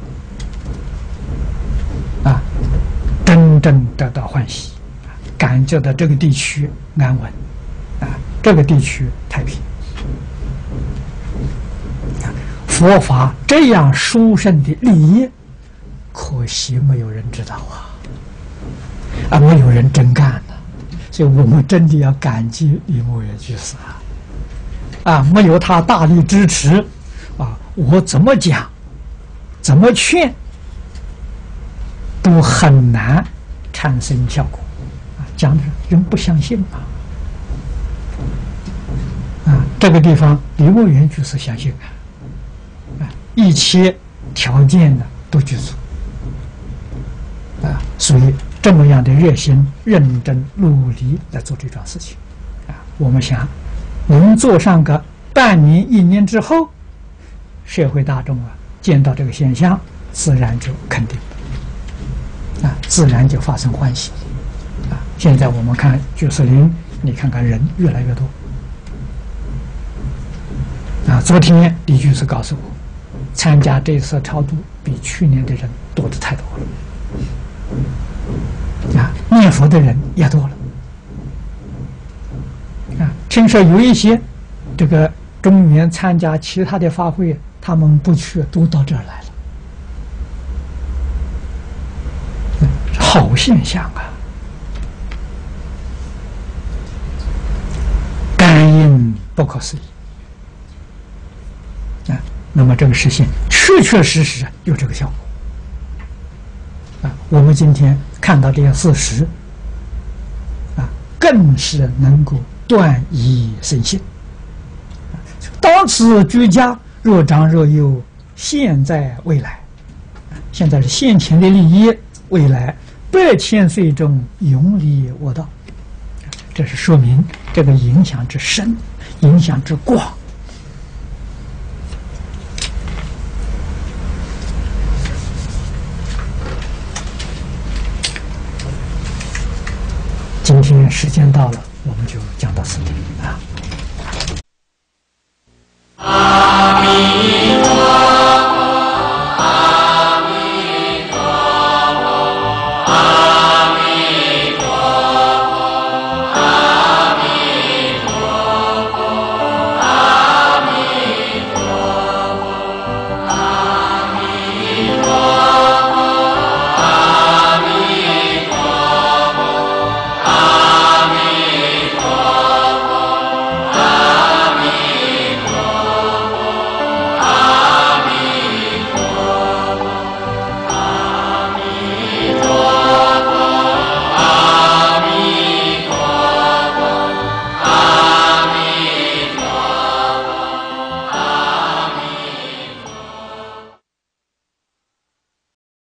真正得到欢喜，感觉到这个地区安稳这个地区太平。佛法这样殊胜的利益，可惜没有人知道没有人真干所以我们真的要感激李牧原居士没有他大力支持我怎么讲怎么劝都很难产生效果讲的人不相信这个地方李牧原居士相信一切条件呢都具足所以这么样的热心认真努力来做这桩事情我们想能做上个半年1年之后，社会大众见到这个现象，自然就肯定自然就发生欢喜现在我们看居士林，你看看人越来越多昨天李居士告诉我，参加这次超度比去年的人多得太多了念佛的人也多了听说有一些这个中原参加其他的法会，他们不去，都到这儿来了好现象感应不可思议那么这个事情确确实实有这个效果我们今天看到这些事实更是能够断疑生信当此居家，若长若幼，现在未来现在是现前的利益，未来100千岁中永离我道，这是说明这个影响之深，影响之广今天时间到了，我们就讲到此地